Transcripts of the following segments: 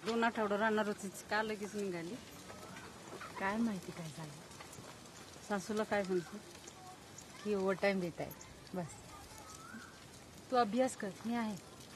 2 आठवडं राहणार होतीच, का लगेच निघाली? काय माहिती काय झालं. सासूला काय म्हणतो? की ओव्हर टाइम देत आहे बस. तू अभ्यास कर, मी आहे.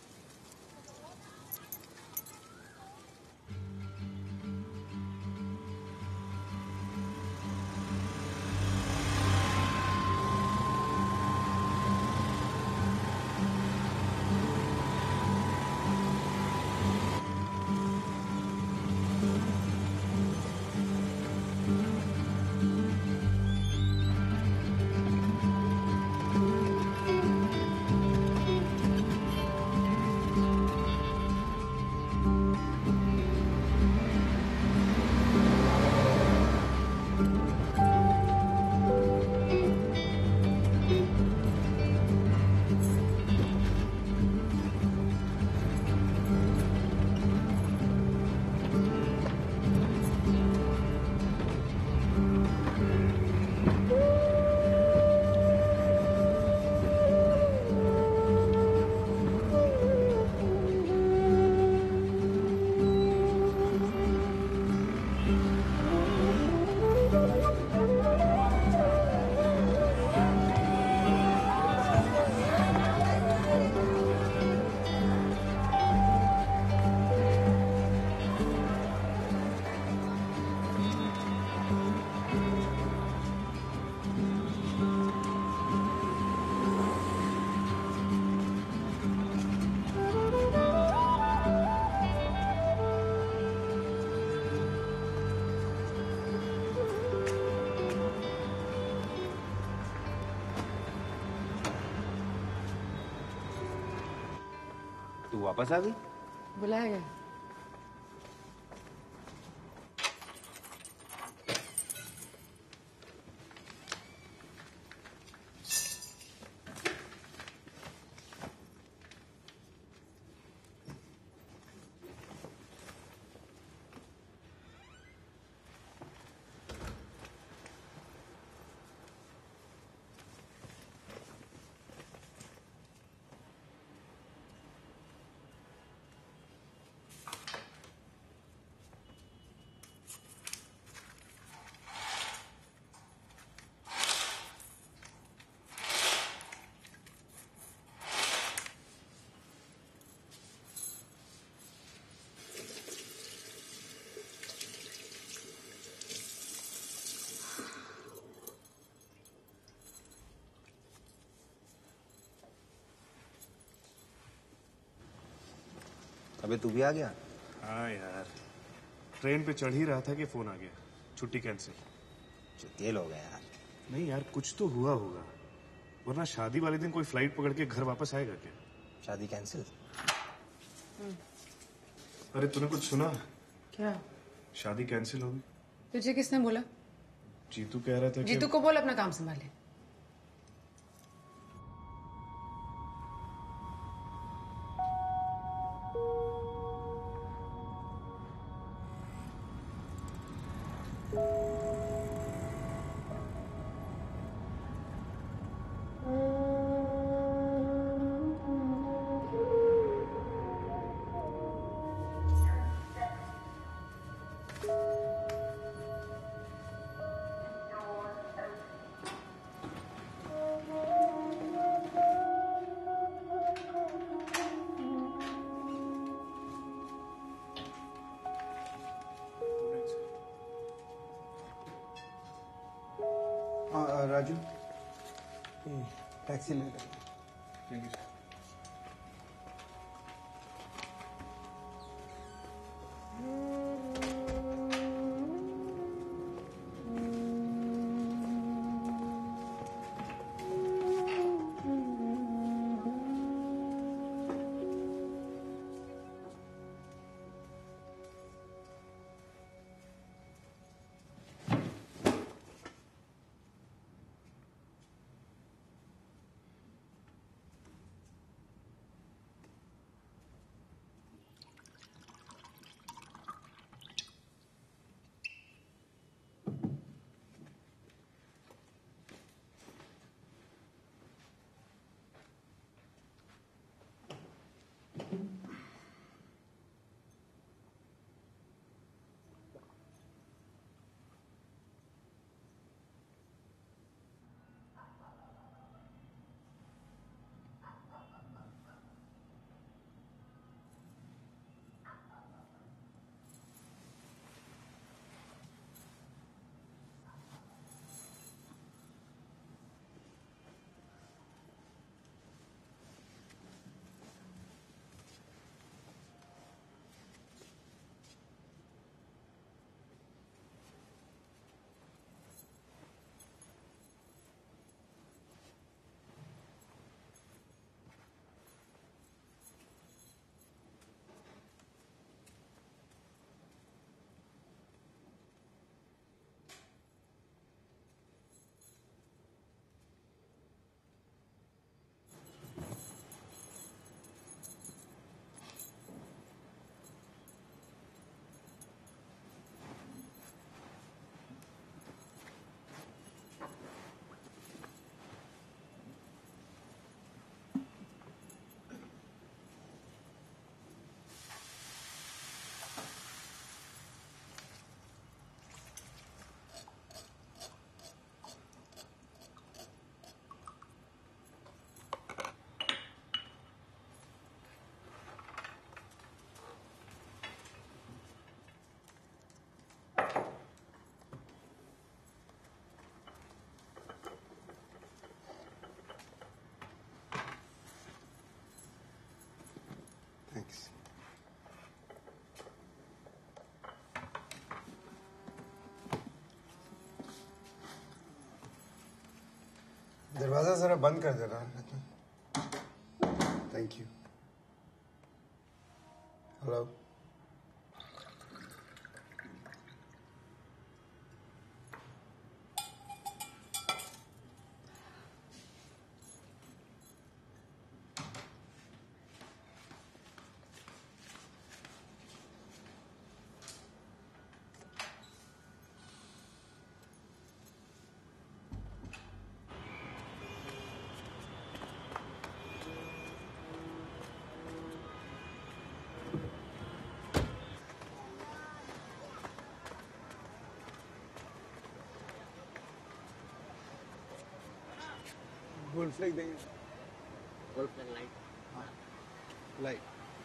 तू वापस आ गई? बुलाया गया. अबे तू भी आ गया? हाँ यार, ट्रेन पे चढ़ ही रहा था कि फोन आ गया. छुट्टी कैंसिल. चुतियल हो गया यार. नहीं यार, कुछ तो हुआ होगा, वरना शादी वाले दिन कोई फ्लाइट पकड़ के घर वापस आएगा क्या? शादी कैंसिल? अरे तूने कुछ सुना? क्या? शादी कैंसिल होगी. तुझे किसने बोला? जीतू कह रहा था कि... जीतू को बोल अपना काम संभाले. राजू टैक्सी ले ले. दरवाजा जरा बंद कर देना। Thank you. Hello. Gold flag देंगे। Gold flag light. हाँ, लाइट।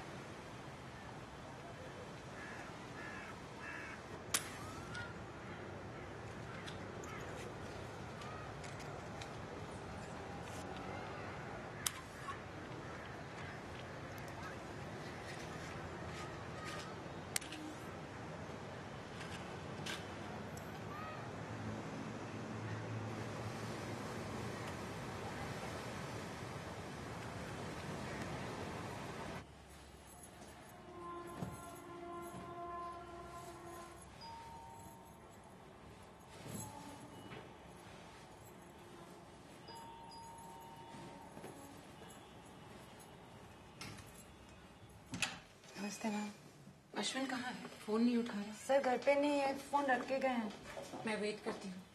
नमस्ते मैम। अश्विन कहाँ है? फोन नहीं उठा रहा। सर घर पे नहीं है, फोन रख के गए हैं। मैं वेट करती हूँ।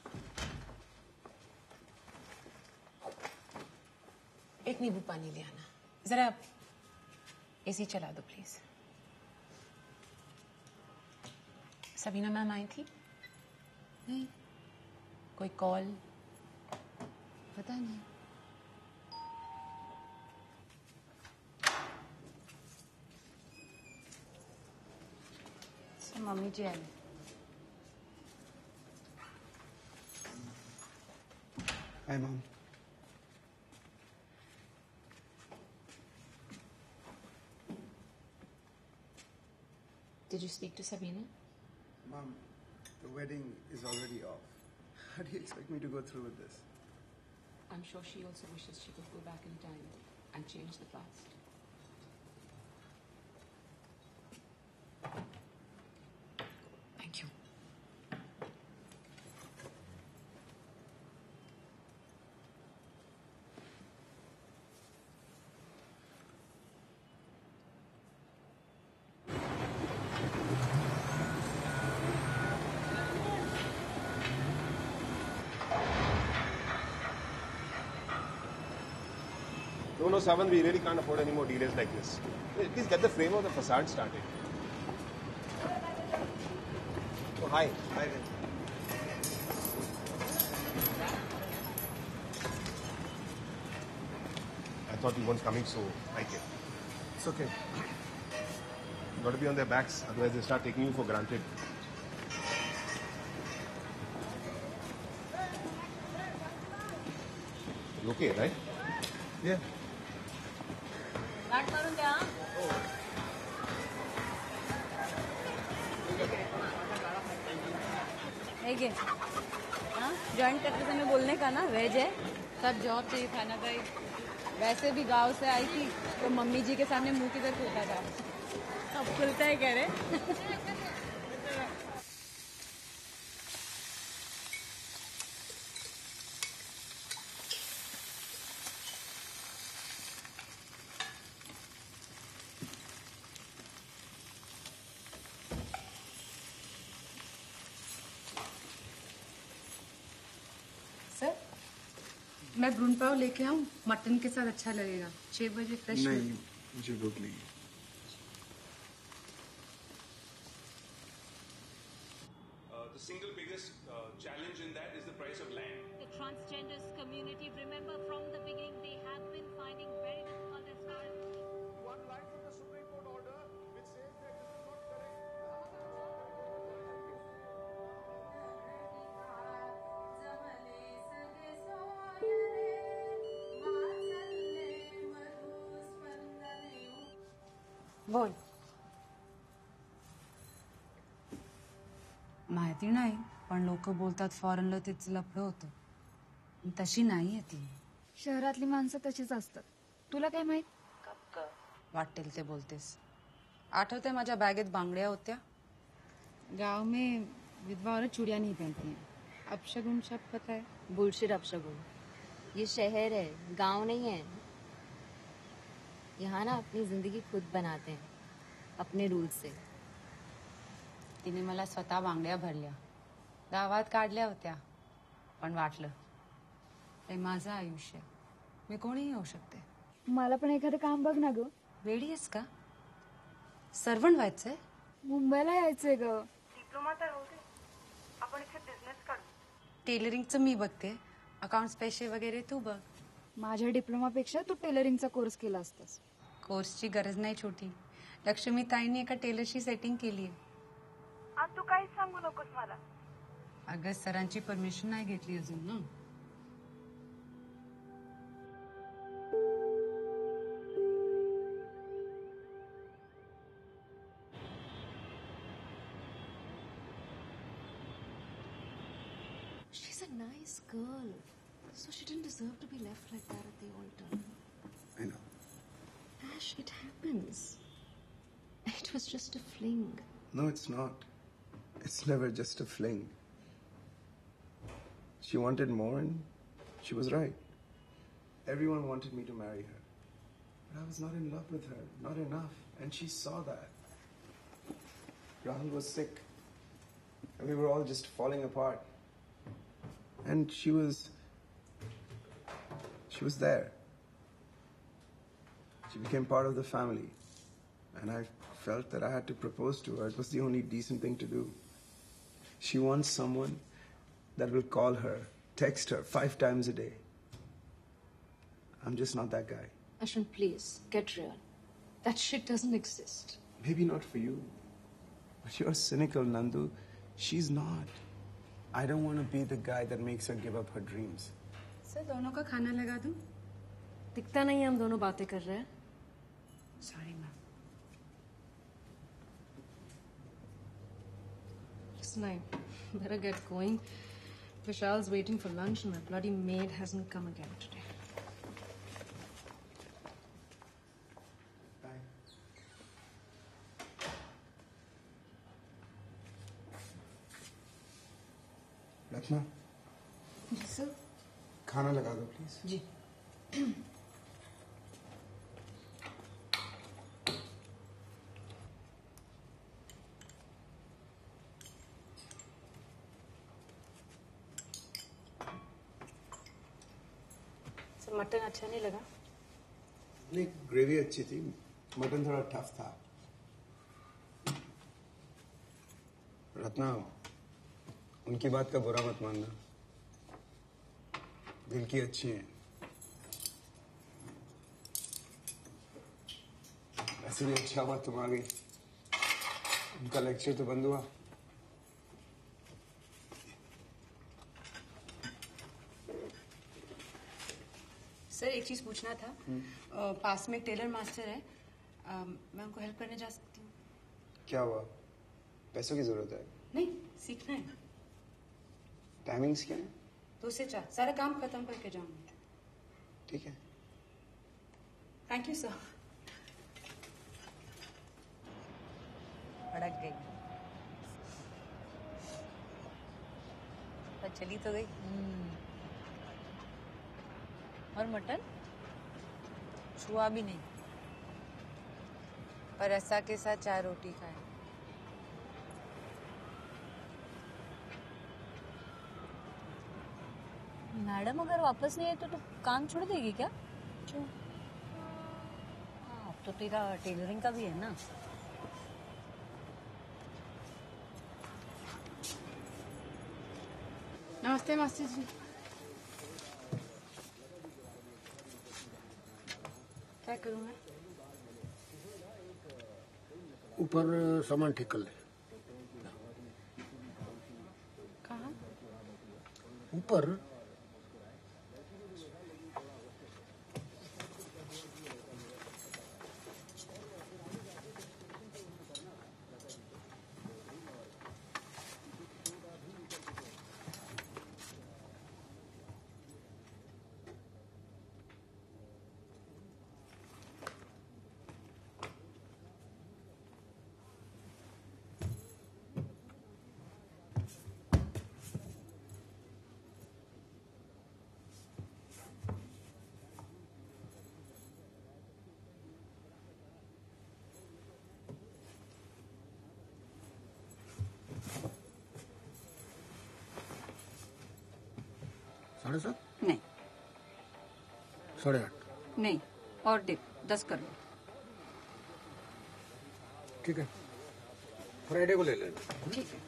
एक नींबू पानी ले आना। जरा एसी चला दो प्लीज। सबीना मैम आई थी? नहीं, कोई कॉल? पता नहीं। सर मम्मी जी आई। Hi mom. Did you speak to Sabina? Mom, the wedding is already off. How do you expect me to go through with this? I'm sure she also wishes she could go back in time and change the past. Thank you. No, Savan, we really can't afford any more delays like this. Please get the frame of the facade started. Oh, hi. Hi, Rin. I thought you weren't coming, so I came. It's okay. You got to be on their backs, otherwise they start taking you for granted. You okay, right? Yeah. गाठ मारून द्या. हे घे. हाँ joint करते समय बोलने का ना वेज है. सब जॉब चाहिए खाना भाई। वैसे भी गांव से आई थी तो मम्मी जी के सामने मुंह किधर खुलता था। अब खुलता है कह रहे. सर मैं भ्रूण पाव लेके आऊँ, मटन के साथ अच्छा लगेगा। 6 बजे फ्रेश। नहीं, मुझे भूख नहीं है। The single biggest challenge in that is the price of land. The transgenders community, remember from the beginning, they have been finding very difficult as far as... One line from the Supreme Court order which says that this is not correct. बोल। माहिती नाही, पण लोक बोलतात फॉरेनला तिचं लफडं होतं. तशी नाहीये ती. शहरातली माणसं तशीच असतात. तुला काय माहित? वाटेल ते बोलतेस. आठवते माझ्या बॅगेत बांगड्या होत्या. गांव में विधवा औरत चूड़ियां नहीं पहनती हैं. अपशगुन शब्द पता है? बुलशिट अपशगुन. ये शहर है, गांव नहीं है. यहाँ ना अपनी जिंदगी खुद बनाते हैं अपने रूल से. तिने मला स्वतः बांगड्या भरल्या, गावात काढल्या होत्या, पण वाटलं हे माझं आयुष्य, मी कोणीही होऊ शकते. मला पण एखादं काम बघ ना ग. वेडी आहेस का? सर्वंट व्हायचंय? मुंबईला यायचंय ग. टेलरिंगचं मी बघते, अकाउंट्स पैसे वगैरे तू बघ. माझ्या डिप्लोमापेक्षा तू टेलरिंगचा कोर्स केला असतास. कोर्सची गरज नाही छोटी. लक्ष्मी ताईंनी एका टेलरशी सेटिंग केली आहे. तू काहीच सांगू नकोस मला. अगं सरांची परमिशन नाही घेतली अजून ना. She's a nice girl. So she didn't deserve to be left like that at the altar. I know. Ash, it happens. It was just a fling. No, it's not. It's never just a fling. She wanted more and she was right. Everyone wanted me to marry her. But I was not in love with her. Not enough. And she saw that. Rahul was sick. And we were all just falling apart. And she was there. She became part of the family. And I felt that I had to propose to her. It was the only decent thing to do. She wants someone that will call her, text her 5 times a day. I'm just not that guy. Ashwin, please, get real. That shit doesn't exist. Maybe not for you. But you're cynical, Nandu. She's not. I don't want to be the guy that makes her give up her dreams. Sir दोनों का खाना लगा दूं? दिखता नहीं है हम दोनों बातें कर रहे हैं. Sorry ma'am. Listen, I better get going. Vishal's waiting for lunch and my bloody maid hasn't come again today. Bye. Laxman. Yes, sir. खाना लगा दो प्लीज. जी. सर मटन अच्छा नहीं लगा? नहीं, ग्रेवी अच्छी थी. मटन थोड़ा टफ था. रत्ना, उनकी बात का बुरा मत मानना. दिल की अच्छी है. ऐसे भी अच्छा हुआ तुम आ गई. उनका लेक्चर तो बंद हुआ. सर एक चीज पूछना था. पास में एक टेलर मास्टर है, मैं उनको हेल्प करने जा सकती हूँ? क्या हुआ? पैसों की जरूरत है? नहीं, सीखना है. टाइमिंग्स क्या है? 2 से 4 सारा काम खत्म करके जाऊंगी. ठीक है. Thank you sir. भड़क गई. पर चली तो गई. और मटन छुआ भी नहीं. पर ऐसा के साथ 4 रोटी खाए. मैडम अगर वापस नहीं आए तो काम छोड़ देगी क्या? क्यों? हाँ, अब तो तेरा टेलरिंग का भी है ना. नमस्ते मास्टर जी. क्या करूँ मैं? ऊपर सामान ठीक कर ले. कहाँ? ऊपर. 7:30? नहीं 8:30? नहीं, और टिप 10 कर लो। ठीक है, फ्राइडे को ले लेना। ठीक है।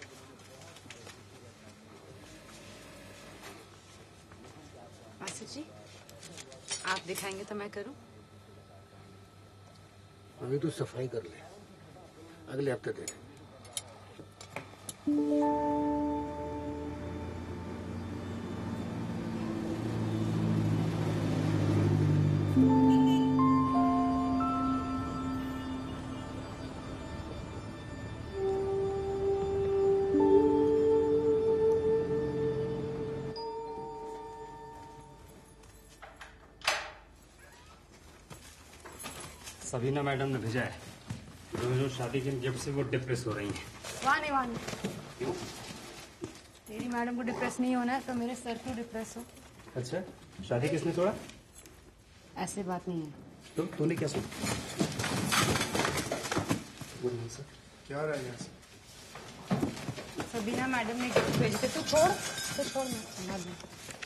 मास्टर जी, आप दिखाएंगे तो मैं करूं? अभी तो सफाई कर ले, अगले हफ्ते देखेंगे। सबीना मैडम ने भेजा है। रोज शादी के जब से वो डिप्रेस हो रही हैं। वहाँ नहीं। क्यों? तेरी मैडम को डिप्रेस नहीं होना है तो मेरे सर क्यों डिप्रेस हो? अच्छा, शादी किसने तोड़ा? ऐसी बात नहीं है। तो तूने क्या सुना? सर क्या रहा है यहाँ से? सबीना मैडम ने गिफ्ट भेजे थे। तू छोड़, मैं संभाल लूं।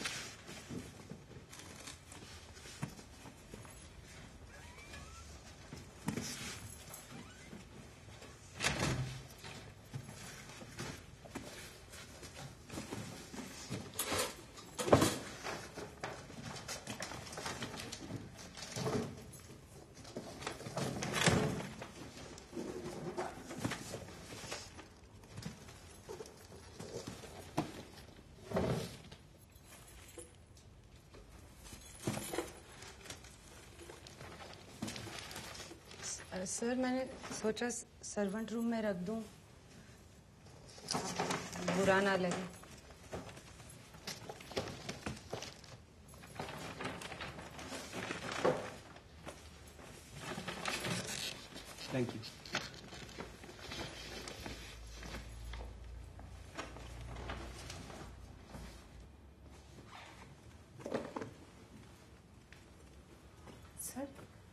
सर, मैंने सोचा सर्वेंट रूम में रख दूं, बुरा ना लगे। Thank you. सर,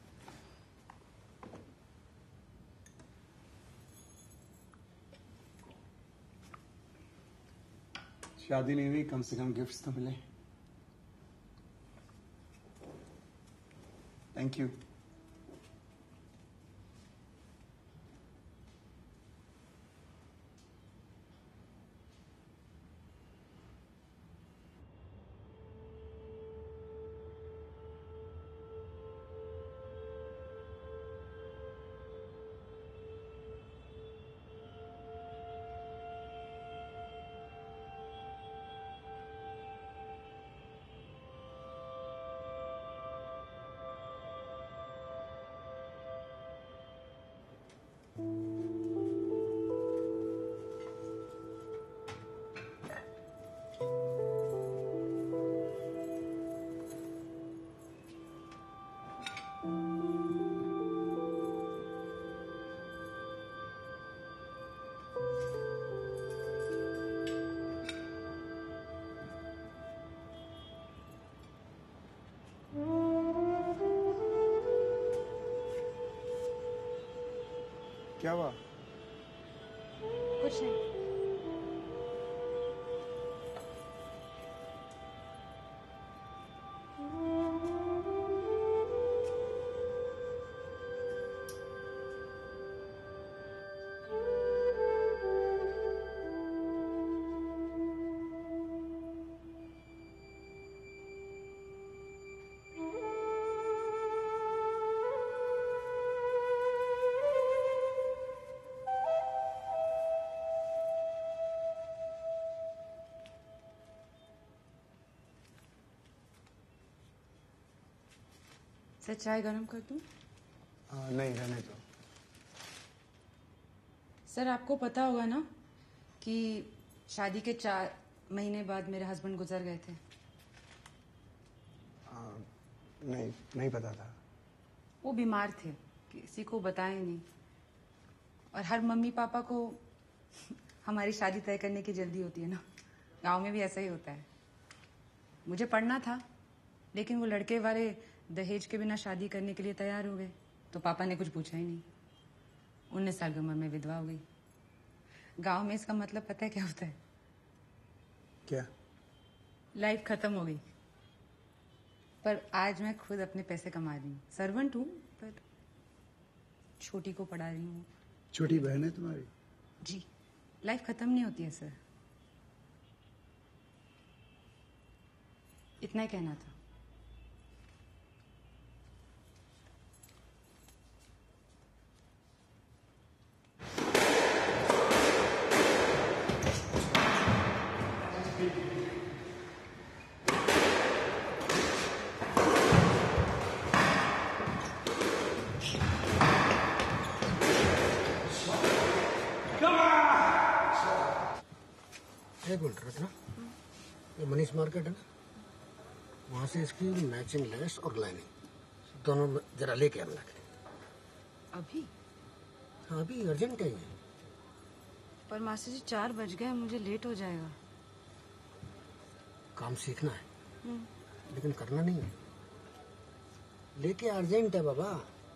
शादी नहीं हुई, कम से कम गिफ्ट्स तो मिले। Thank you. क्या हुआ? कुछ नहीं। सर, चाय गरम कर दूं? नहीं, रहने दो। सर, आपको पता होगा ना कि शादी के 4 महीने बाद मेरे हस्बैंड गुजर गए थे। नहीं पता था। वो बीमार थे, किसी को बताया नहीं। और हर मम्मी पापा को हमारी शादी तय करने की जल्दी होती है ना। गांव में भी ऐसा ही होता है। मुझे पढ़ना था, लेकिन वो लड़के वाले दहेज के बिना शादी करने के लिए तैयार हो गए, तो पापा ने कुछ पूछा ही नहीं। 19 साल की उम्र में विधवा हो गई। गांव में इसका मतलब पता है क्या होता है? क्या? लाइफ खत्म हो गई। पर आज मैं खुद अपने पैसे कमा रही हूँ। सर्वेंट हूँ पर छोटी को पढ़ा रही हूँ। छोटी बहन है तुम्हारी? जी, लाइफ खत्म नहीं होती है सर। इतना ही कहना था। एक मिनट रखना। ये मनीष मार्केट है ना, वहाँ से इसकी मैचिंग लेस और लाइनिंग दोनों जरा लेके आना। अभी? हाँ अभी अर्जेंट है ये। पर मास्टर जी 4 बज गए, मुझे लेट हो जाएगा। काम सीखना है लेकिन करना नहीं है। लेके अर्जेंट है बाबा।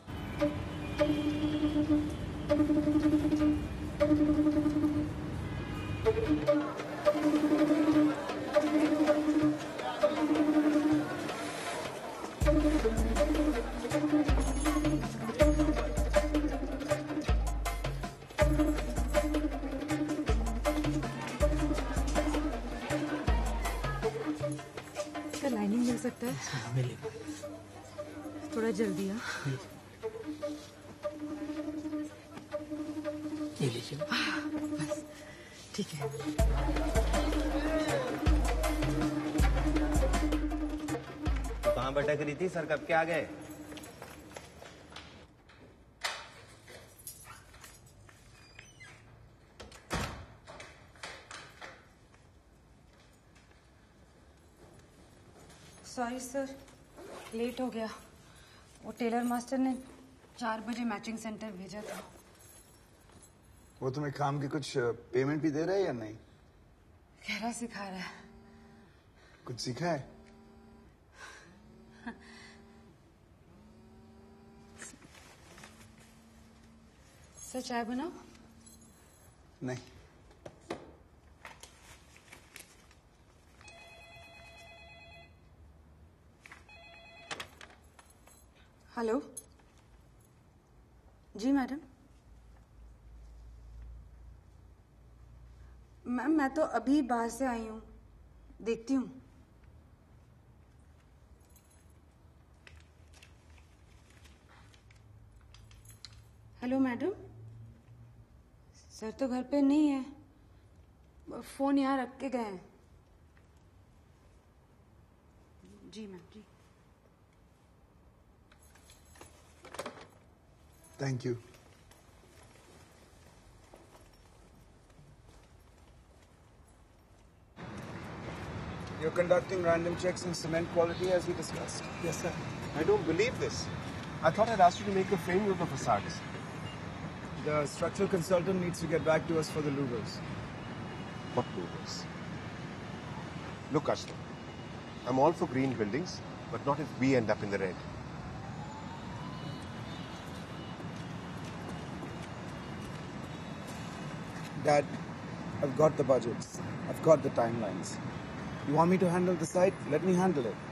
क्या लाइनिंग मिल सकता है? मिलेगा। थोड़ा जल्दी। हाँ ये लीजिए। बस ठीक है। कहाँ भटक रही थी सर, कब के आ गए? सॉरी सर, लेट हो गया। वो टेलर मास्टर ने 4 बजे मैचिंग सेंटर भेजा था। वो तुम्हें काम की कुछ पेमेंट भी दे रहा है या नहीं? गहरा सिखा रहा है। कुछ सीखा है? सर चाय बनाओ? नहीं। हेलो जी मैडम। मैम मैं तो अभी बाहर से आई हूँ, देखती हूँ। हेलो मैडम, सर तो घर पे नहीं है, फोन यहाँ रख के गए हैं। जी मैम जी। Thank you. You're conducting random checks in cement quality as we discussed. Yes, sir. I don't believe this. I thought I'd asked you to make a frame of the facades. The structural consultant needs to get back to us for the louvers. What louvers? Look, Ashton, I'm all for green buildings, but not if we end up in the red. Dad, I've got the budgets. I've got the timelines. You want me to handle the site? Let me handle it.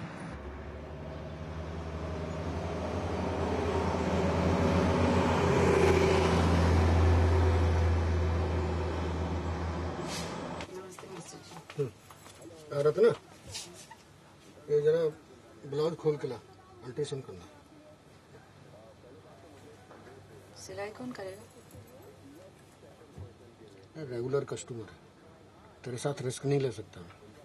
Ratna, ये जरा blouse खोल के ला, alteration करना। सिलाई कौन करेगा? Regular customer है, तेरे साथ रिस्क नहीं ले सकता।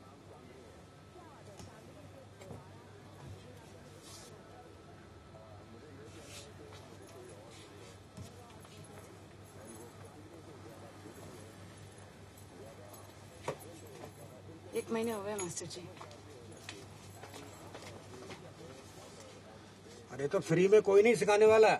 एक महीने हो गए मास्टर जी। अरे तो फ्री में कोई नहीं सिखाने वाला।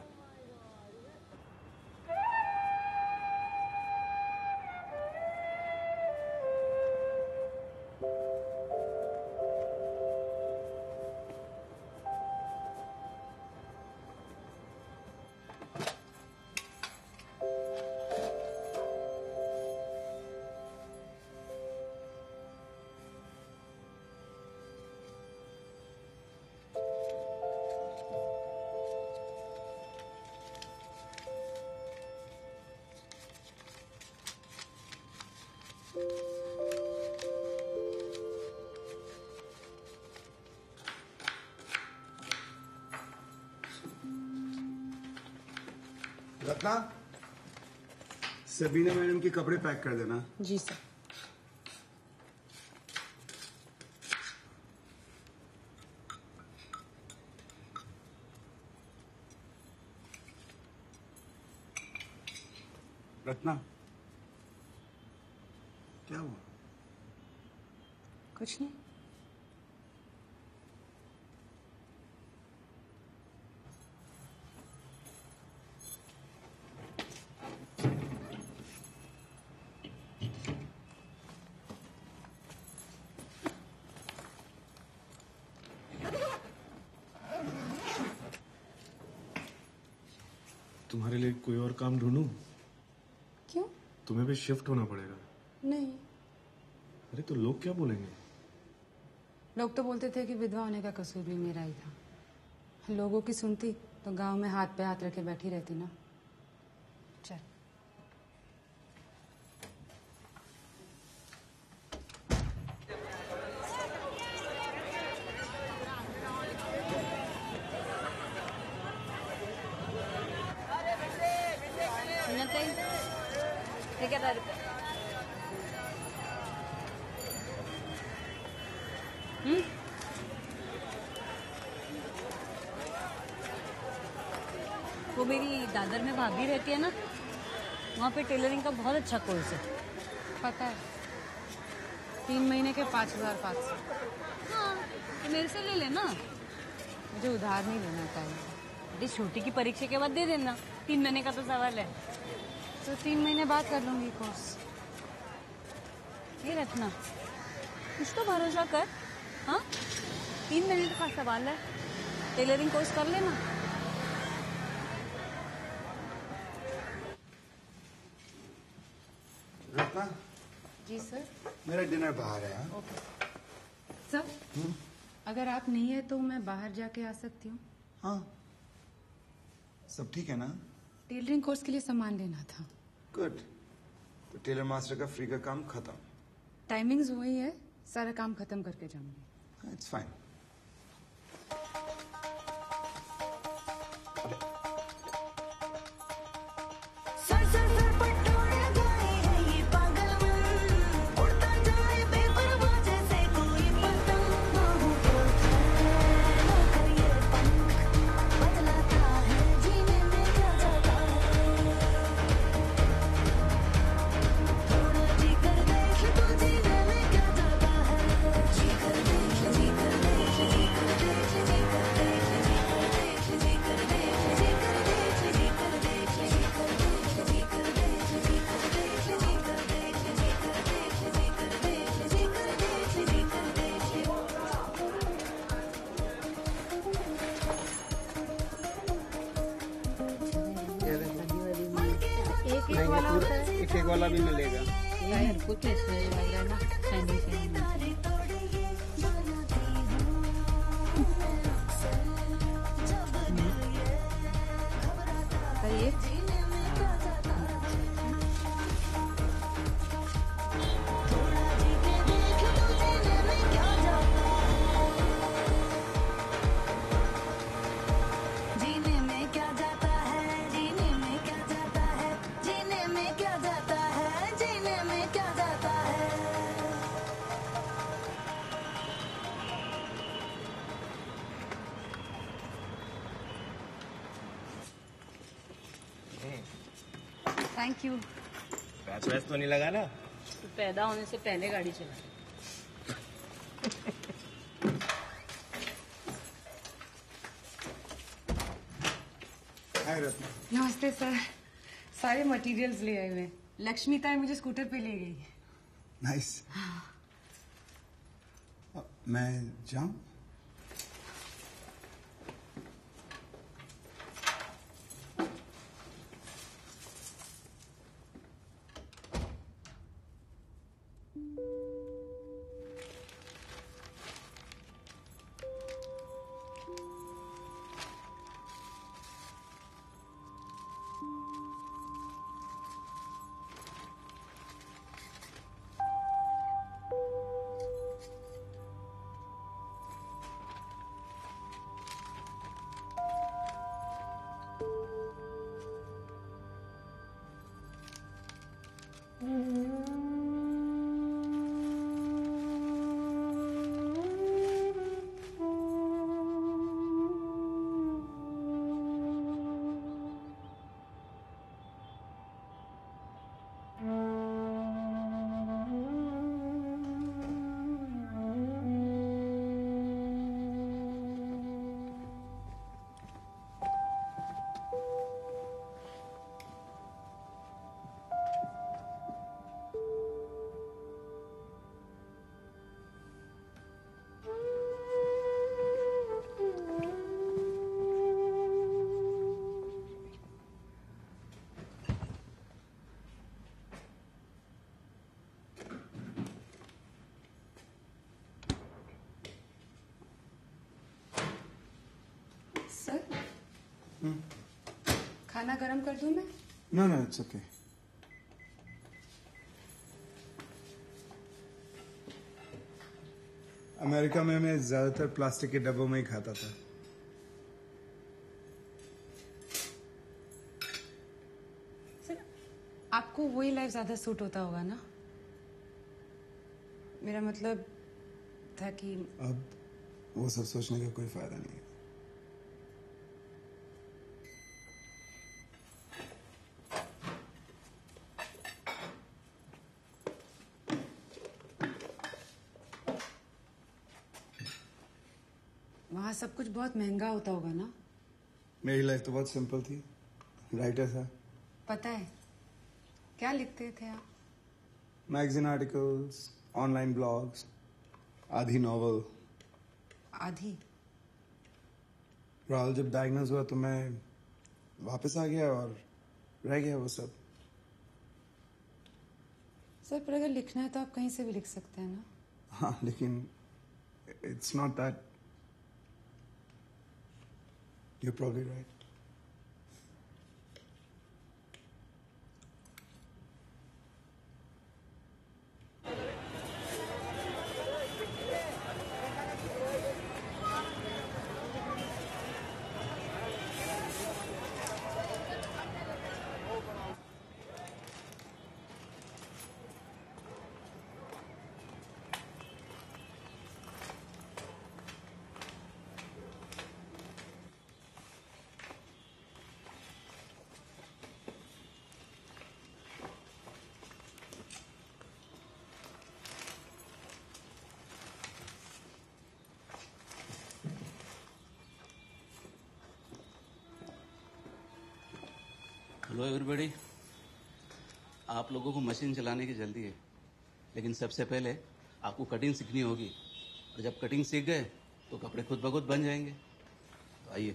रत्ना, सबीना मैडम के कपड़े पैक कर देना। जी सर। रत्ना, क्या हुआ? कुछ नहीं। तुम्हारे लिए कोई और काम ढूंढूं? क्यों? तुम्हें भी शिफ्ट होना पड़ेगा। नहीं, अरे तो लोग क्या बोलेंगे? लोग तो बोलते थे कि विधवा होने का कसूर भी मेरा ही था। लोगों की सुनती तो गांव में हाथ पे हाथ रखे बैठी रहती ना। चल। ठेकेदार रुपये। वो मेरी दादर में भाभी रहती है ना, वहाँ पे टेलरिंग का बहुत अच्छा कोर्स है। पता है। 3 महीने के 5,500। हाँ, तो मेरे से ले लेना। मुझे उधार नहीं लेना चाहिए। अरे छोटी की परीक्षा के बाद दे देना, 3 महीने का तो सवाल है। तो 3 महीने बाद कर लूंगी कोर्स। ये रखना, कुछ तो भरोसा कर। हाँ, 3 महीने का सवाल है, टेलरिंग कोर्स कर लेना। रत्ना, जी सर। मेरा डिनर बाहर है। हाँ? Okay sir. अगर आप नहीं है तो मैं बाहर जाके आ सकती हूँ? हाँ, सब ठीक है ना? टेलरिंग कोर्स के लिए सामान लेना था। गुड। तो टेलर मास्टर का फ्री का काम खत्म। टाइमिंग्स वही है, सारा काम खत्म करके जाऊंगी। It's fine. एक वाला भी मिलेगा। यार को कैसे लग रहा है ना, shining shining. Thank you. Patch वैच तो नहीं लगा ना? तो पैदा होने से पहले गाड़ी चला। हाय रत्ना। नमस्ते सर। सारे मटेरियल्स ले आए हुए हैं। लक्ष्मी ताई मुझे स्कूटर पे ले गई। नाइस। मैं जाऊं? सर खाना गरम कर दूं मैं? No, no, it's okay. America में मैं ज्यादातर प्लास्टिक के डब्बों में ही खाता था। सर आपको वही लाइफ ज्यादा सूट होता होगा ना? मेरा मतलब था कि अब वो सब सोचने का कोई फायदा नहीं है। वहाँ सब कुछ बहुत महंगा होता होगा ना? मेरी लाइफ तो बहुत सिंपल थी। राइटर था। पता है क्या लिखते थे आप? मैगजीन आर्टिकल्स, ऑनलाइन ब्लॉग्स, आधी नॉवल। आधी? राहुल जब डायग्नोज हुआ तो मैं वापस आ गया और रह गया वो सब। सर पर अगर लिखना है तो आप कहीं से भी लिख सकते हैं ना? हाँ लेकिन it's not that. You're probably right. Hello everybody. आप लोगों को मशीन चलाने की जल्दी है, लेकिन सबसे पहले आपको कटिंग सीखनी होगी, और जब कटिंग सीख गए तो कपड़े खुद ब खुद बन जाएंगे। तो आइए।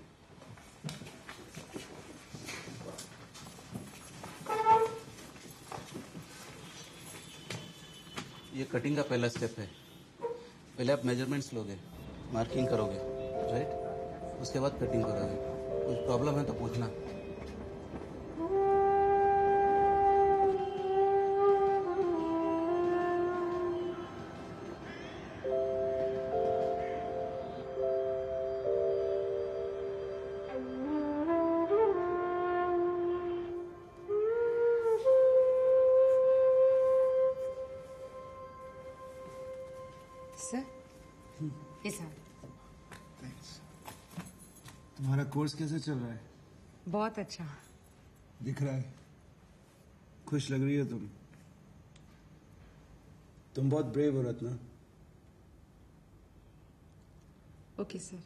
ये कटिंग का पहला स्टेप है। पहले आप मेजरमेंट्स लोगे, मार्किंग करोगे, राइट? उसके बाद कटिंग करोगे। कुछ प्रॉब्लम है तो पूछना। तुम्हारा कोर्स कैसे चल रहा है? बहुत अच्छा। दिख रहा है। खुश लग रही हो तुम। तुम बहुत ब्रेव हो रत्ना। Okay sir.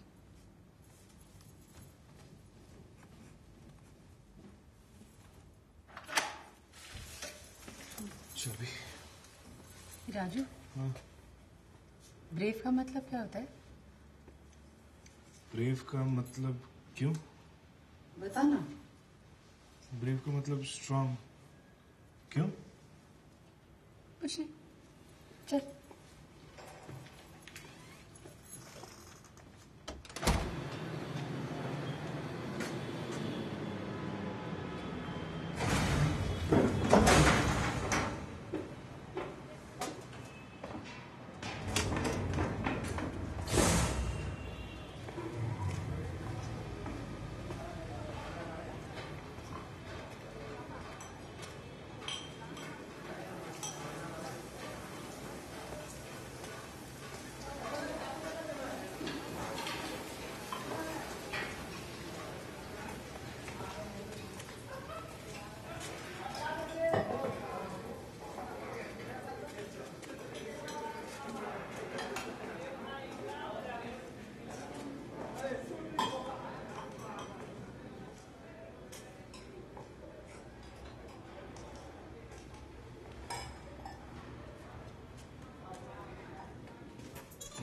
चलो राजू। हाँ। ब्रेव का मतलब क्या होता है? ब्रेव का मतलब क्यों? बताना। ब्रेव का मतलब स्ट्रांग। क्यों? कुछ नहीं, चल।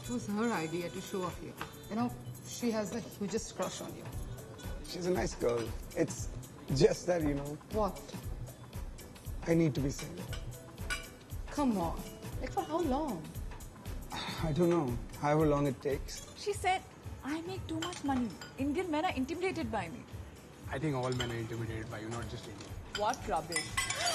It was her idea to show off you. You know, she has the hugest crush on you. She's a nice girl. It's just that, you know, What? I need to be single. Come on. Like for how long? I don't know, however long it takes. She said, I make too much money. Indian men are intimidated by me. I think all men are intimidated by you, not just India. What rubbish.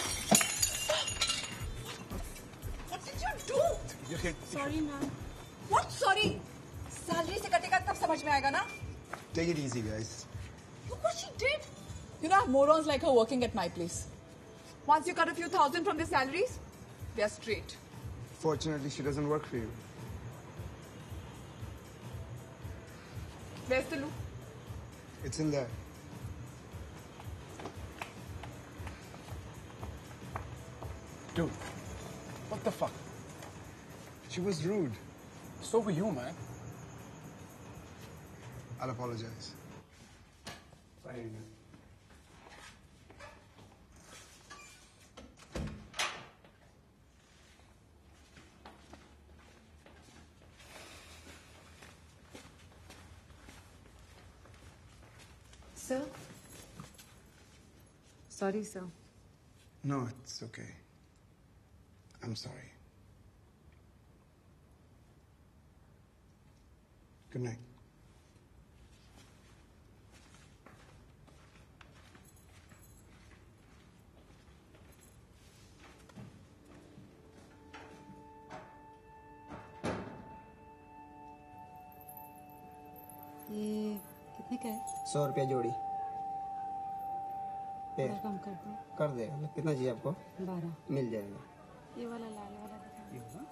What did you do? You hit. Sorry, ma'am. What? Sorry? Salary se katega tab samajh mein aayega na? Take it easy, guys. Look what she did. You know, I have morons like her working at my place. Once you cut a few thousand from their salaries, they're straight. Fortunately, she doesn't work for you. Where's the loop? It's in there. Dude, what the fuck? She was rude. So were you, man. I'll apologize. Fine. Sir? Sorry, sir. No, it's okay. I'm sorry. Good night. ये कितने का है? 100 रुपया जोड़ी। थोड़ा कम कर दो। कर देगा। कितना चाहिए आपको? 12। मिल जाएगा। ये वाला लाल वाला दिखाओ।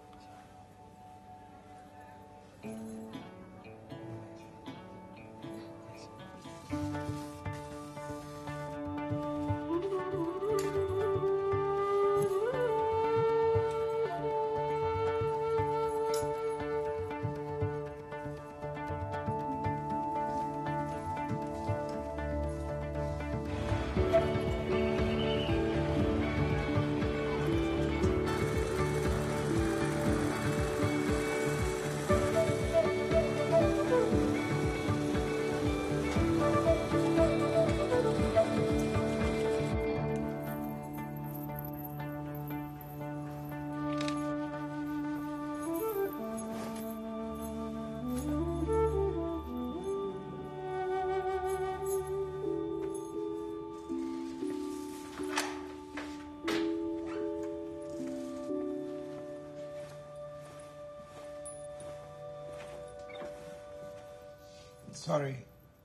Sorry.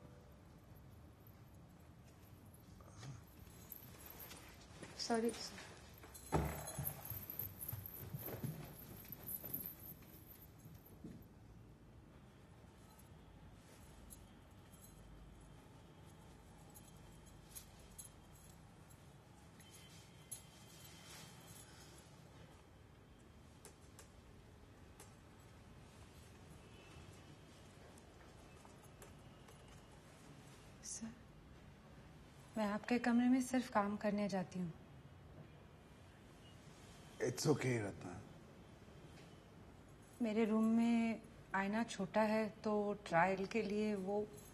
Sorry. सर, मैं आपके कमरे में सिर्फ काम करने जाती हूँ। It's okay, Ratna. मेरे रूम में आईना छोटा है तो ट्रायल के लिए वो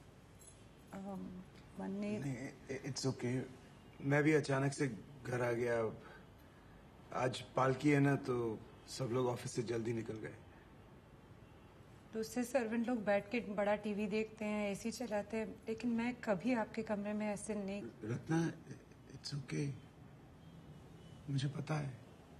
बनने। नहीं, it's okay। मैं भी अचानक से घर आ गया। आज पालकी है ना, तो सब लोग ऑफिस से जल्दी निकल गए। दूसरे सर्वेंट लोग बैठ के बड़ा टीवी देखते हैं, एसी चलाते हैं, लेकिन मैं कभी आपके कमरे में ऐसे नहीं। Ratna, it's okay। मुझे पता है।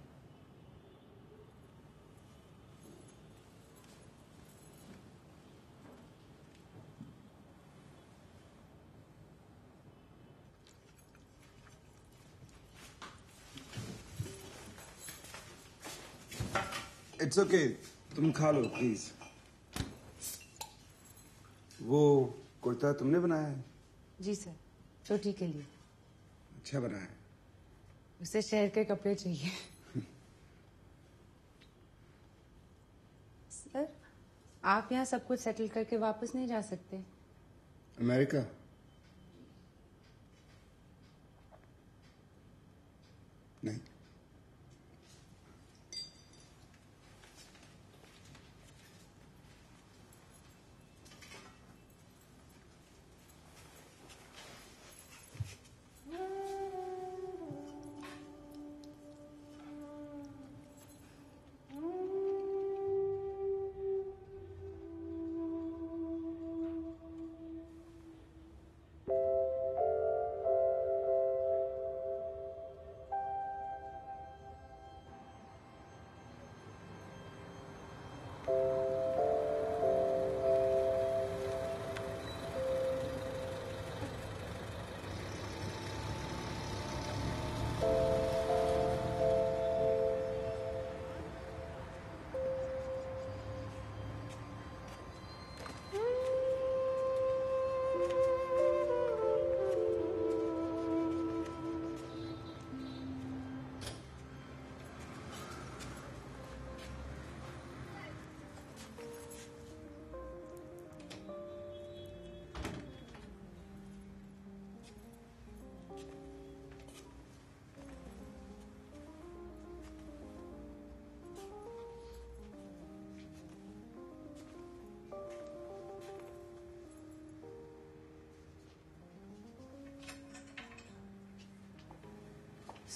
It's okay। तुम खा लो प्लीज। वो कुर्ता तुमने बनाया है? जी सर, छोटी के लिए। अच्छा बना है। उसे शहर के कपड़े चाहिए। सर, आप यहाँ सब कुछ सेटल करके वापस नहीं जा सकते? अमेरिका? नहीं।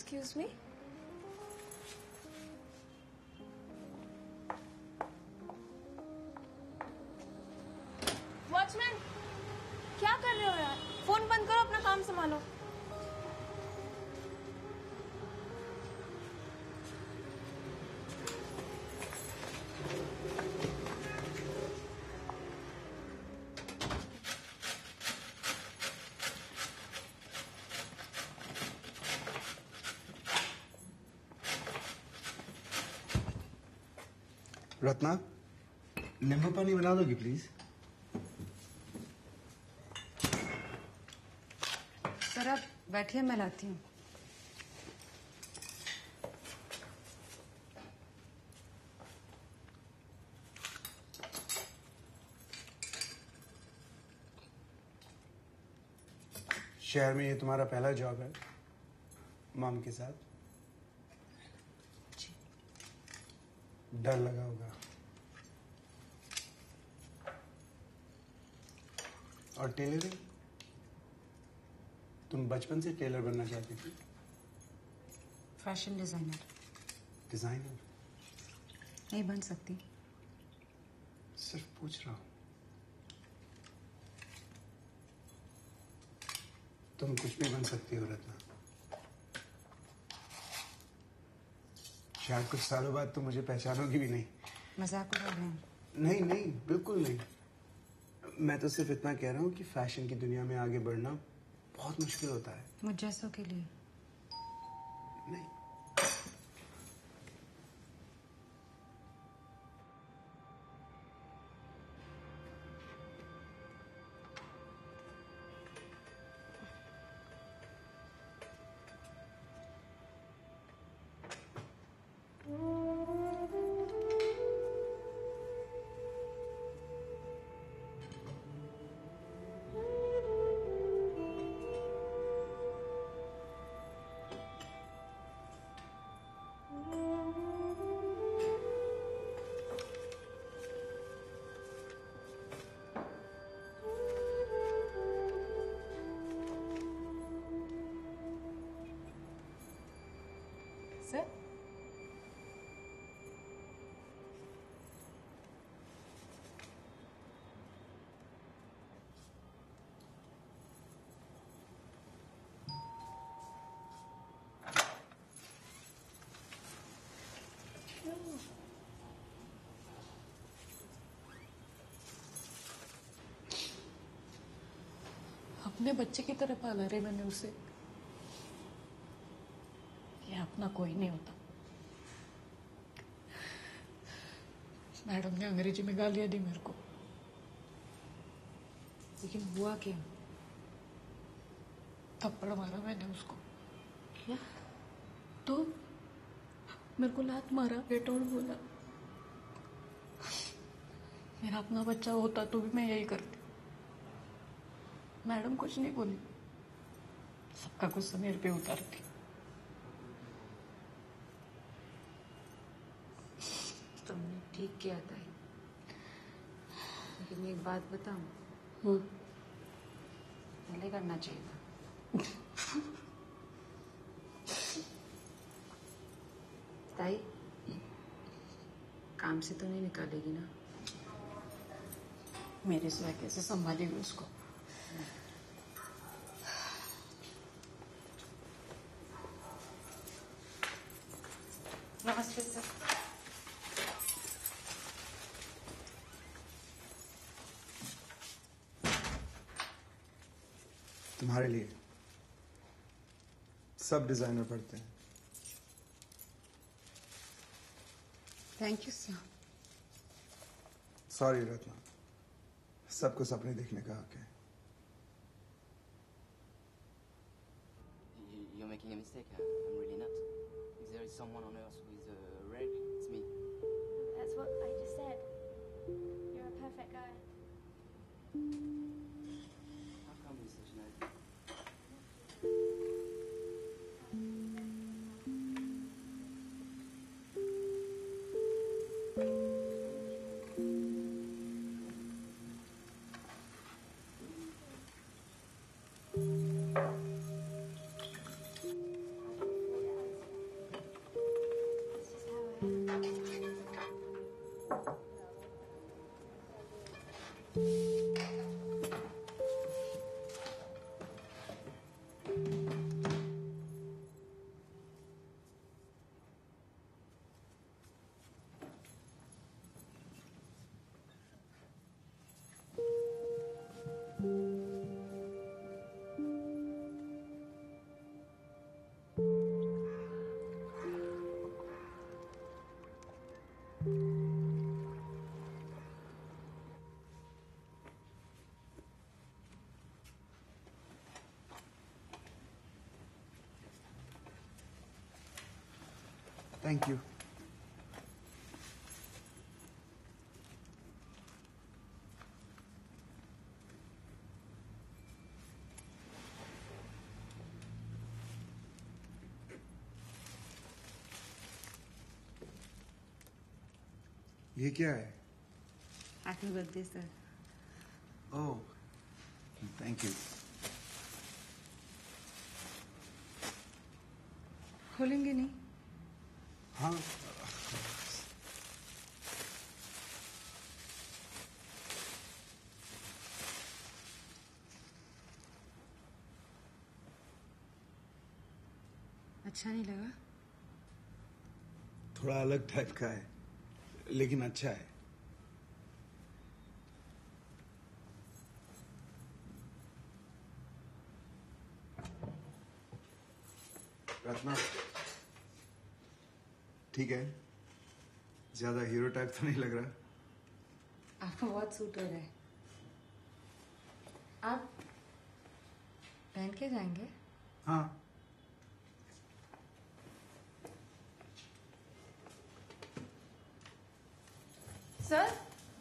Excuse me? वॉचमैन, क्या कर रहे हो यार? फोन बंद करो, अपना काम संभालो। रत्ना, नींबू पानी बना दोगी प्लीज? सर आप बैठिए, मैं लाती हूँ। शहर में ये तुम्हारा पहला जॉब है मॉम के साथ? डर लगा होगा। और टेलरिंग? तुम बचपन से टेलर बनना चाहती थी? Fashion designer. डिजाइनर? नहीं बन सकती। सिर्फ पूछ रहा हूं। तुम कुछ भी बन सकती हो रत्ना। शायद कुछ सालों बाद तुम मुझे पहचानोगी भी नहीं। मजाक उड़ा रहे हैं? नहीं नहीं, बिल्कुल नहीं। मैं तो सिर्फ इतना कह रहा हूँ कि फैशन की दुनिया में आगे बढ़ना बहुत मुश्किल होता है। मुझ जैसों के लिए? नहीं। Sir? अपने बच्चे की तरह पाला रे मैंने उसे। ये अपना कोई नहीं होता। मैडम ने अंग्रेजी में गालियां दी मेरे को। लेकिन हुआ क्या? थप्पड़ मारा मैंने उसको। क्या? तो मेरे को लात मारा, गेट आउट बोला। मेरा अपना बच्चा होता तो भी मैं यही करती। मैडम कुछ नहीं बोली, सबका गुस्सा मेरे पे उतारती। तुमने ठीक किया था, लेकिन एक बात बताऊं? पहले करना चाहिए था। ताई, काम से तो नहीं निकालेगी ना? मेरे सिवा कैसे संभालेगी उसको? नमस्ते सर। तुम्हारे लिए सब डिजाइनर पढ़ते हैं। Thank you sir. Sorry Ratna, सबको सपने देखने का हक है। You're making a mistake. I'm really not. If there is someone on earth who is rare, it's me. That's what I just said. You're a perfect guy. How come you're such an idea? Thank you. ये क्या है? Happy birthday sir. Oh, thank you. खोलेंगे नहीं? हाँ। अच्छा नहीं लगा? थोड़ा अलग टाइप का है, लेकिन अच्छा है। रत्ना, ठीक है, ज्यादा हीरो टाइप तो नहीं लग रहा। आपको बहुत सूट हो रहा है। आप पहन के जाएंगे? हाँ। सर,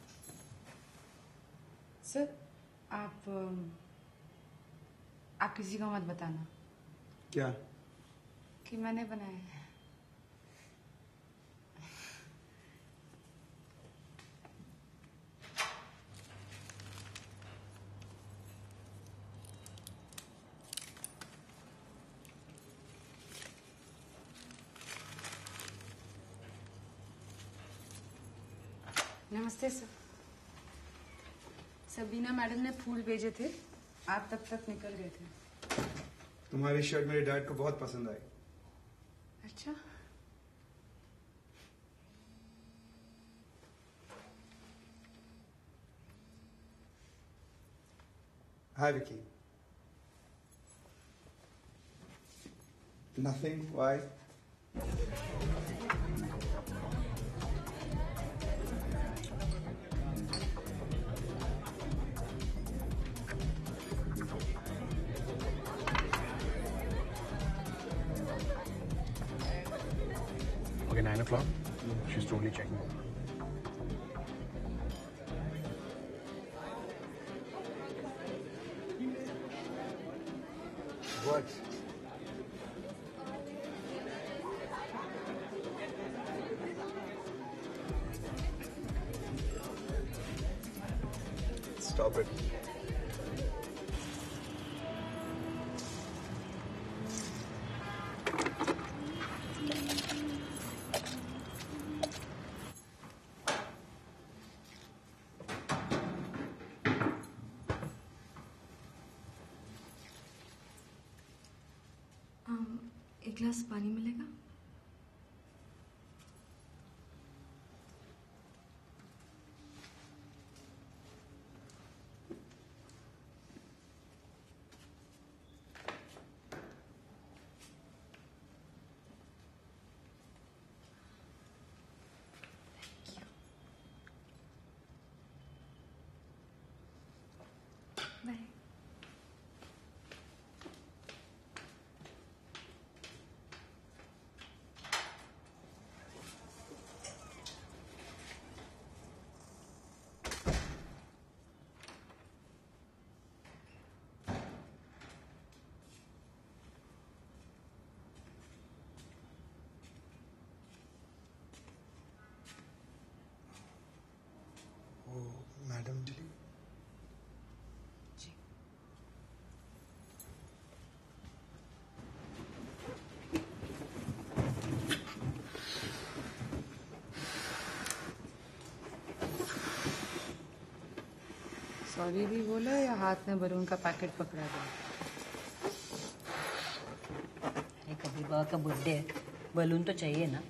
सर, आप किसी को मत बताना क्या? कि मैंने बनाया है। नमस्ते सर। सबीना मैडम ने फूल भेजे थे, आप तब तक निकल गए थे। तुम्हारी शर्ट मेरे डैड को बहुत पसंद आई। अच्छा। Hi, Vicky. Nothing. Why? Okay, 9 o'clock. She's totally checking over. What? Stop it. एक गिलास पानी मिलेगा? बाय। मैडम जी। सॉरी भी बोला या हाथ में बलून का पैकेट पकड़ा दिया? अरे कभी बाबा का बर्थडे है, बलून तो चाहिए ना।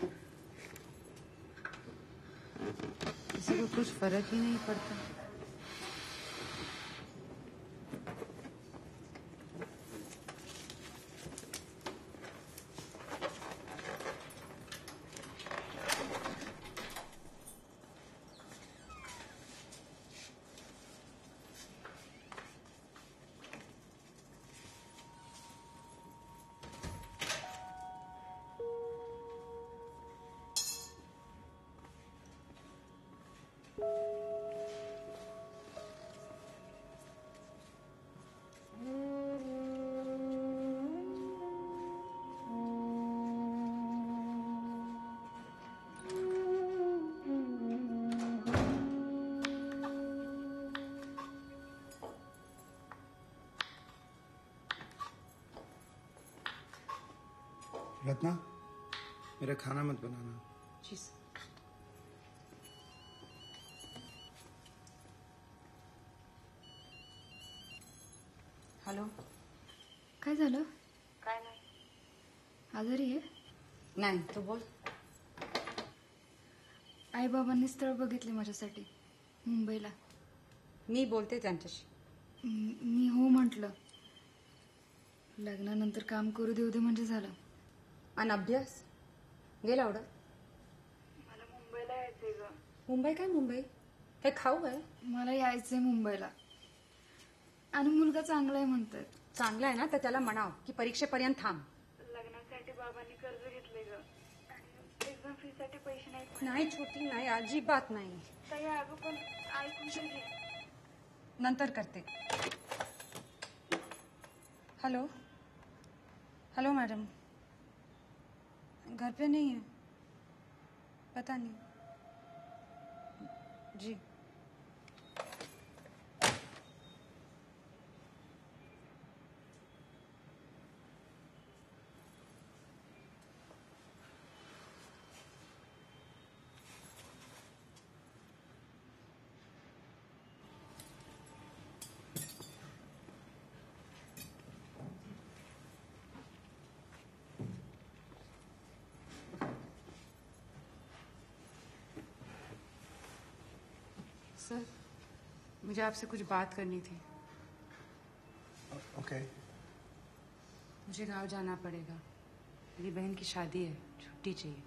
किसी को कुछ फर्क ही नहीं पड़ता। रत्ना, मेरा खाना मत बनाना। जी सर। हॅलो, काय झालं? काय नाही. आजारी आहे? नाही, तू बोल. आई बाबांनी स्थळ बघितले माझ्यासाठी मुंबईला. मी बोलते त्यांच्याशी. मी हो म्हटलं. लग्नानंतर काम करू देऊ दे म्हणजे झालं. आणि अभ्यास गेला आवडत. मला मुंबईला यायचंय ग. मुंबई काय मुंबई? हे खाऊ आहे. मला यायचंय मुंबईला. आणि मुलगा चांगला आहे म्हणतात. चांगला आहे ना, तर त्याला म्हणाव की परीक्षेपर्यंत थांब. लग्नासाठी बाबांनी कर्ज घेतले ग. आणि एक्झाम फी साठी पैसे नाहीत. नाही छोटी, नाही, अजिबात नाही. ताई अगं पण ऐकून तर घे. नंतर करते. हेलो, हेलो मैडम, घर पे नहीं है, पता नहीं. जी. सर, मुझे आपसे कुछ बात करनी थी. ओके. मुझे गांव जाना पड़ेगा. मेरी बहन की शादी है, छुट्टी चाहिए.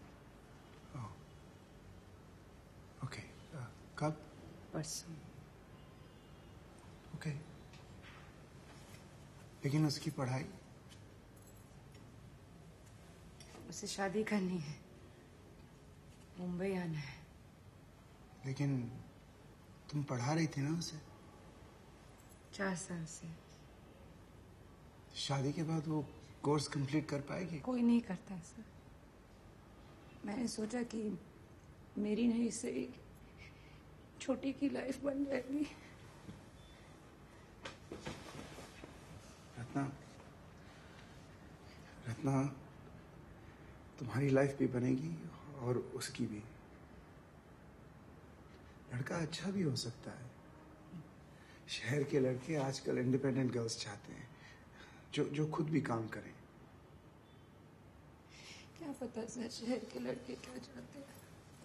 ओके. कब? परसों. ओके. लेकिन उसकी पढ़ाई? उसे शादी करनी है, मुंबई आना है. लेकिन तुम पढ़ा रही थी ना उसे? 4 साल से. शादी के बाद वो कोर्स कंप्लीट कर पाएगी? कोई नहीं करता सर. मैंने सोचा कि मेरी नहीं से छोटी की लाइफ बन जाएगी. रत्ना, रत्ना, तुम्हारी लाइफ भी बनेगी और उसकी भी. लड़का अच्छा भी हो सकता है. शहर के लड़के आजकल इंडिपेंडेंट गर्ल्स चाहते हैं, जो खुद भी काम करें. क्या पता सर, शहर के लड़के क्या चाहते हैं.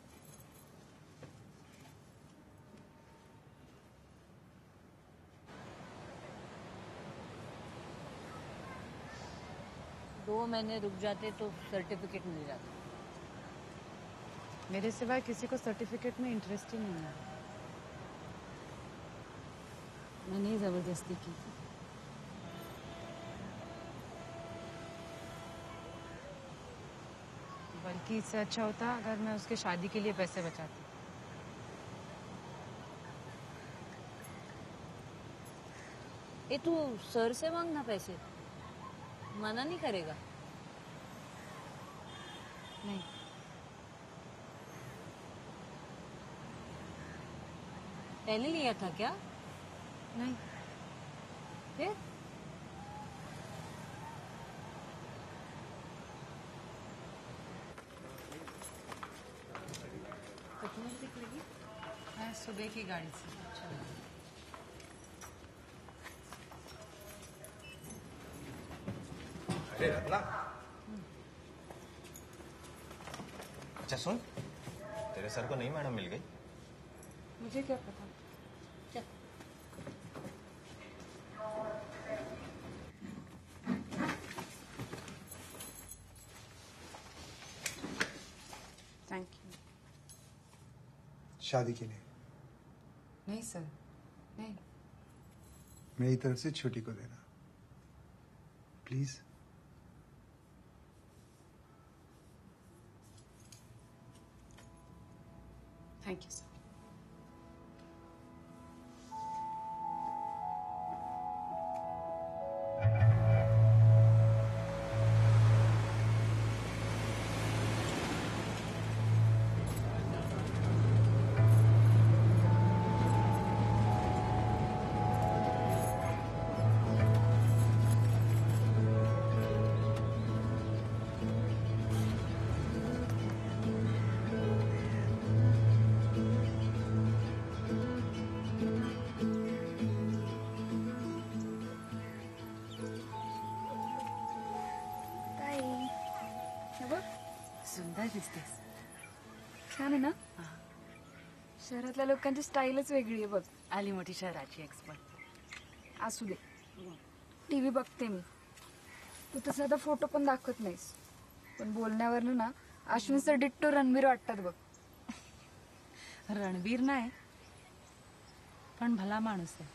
दो महीने रुक जाते तो सर्टिफिकेट मिल जाता. मेरे सिवाय किसी को सर्टिफिकेट में इंटरेस्ट ही नहीं है. मैंने जबरदस्ती की थी. बल्कि इससे अच्छा होता अगर मैं उसके शादी के लिए पैसे बचाती. ए तू सर से मांगना पैसे, मना नहीं करेगा. नहीं. पहले लिया था क्या? नहीं. फिर? कितने बजे निकलेगी? मैं सुबह की गाड़ी से. अरे रत्ना, अच्छा सुन, तेरे सर को नई मैडम मिल गई। मुझे क्या पता। चल थैंक यू। शादी के लिए नहीं सर, नहीं। मेरी तरफ से छुट्टी को देना प्लीज। Thank you sir. सुंदर दिसतेस. छान आहे ना. शहरातल्या लोकांची स्टाईलच वेगळी आहे बघ. आली मोठी शहराची एक्सपर्ट. असू दे. टीव्ही बघते मी. तू तर साधा फोटो पण दाखवत नाहीस. पण बोलण्यावरनं ना अश्विन सर डिट्टो रणवीर वाटतात बघ. रणवीर नाही पण भला माणूस आहे.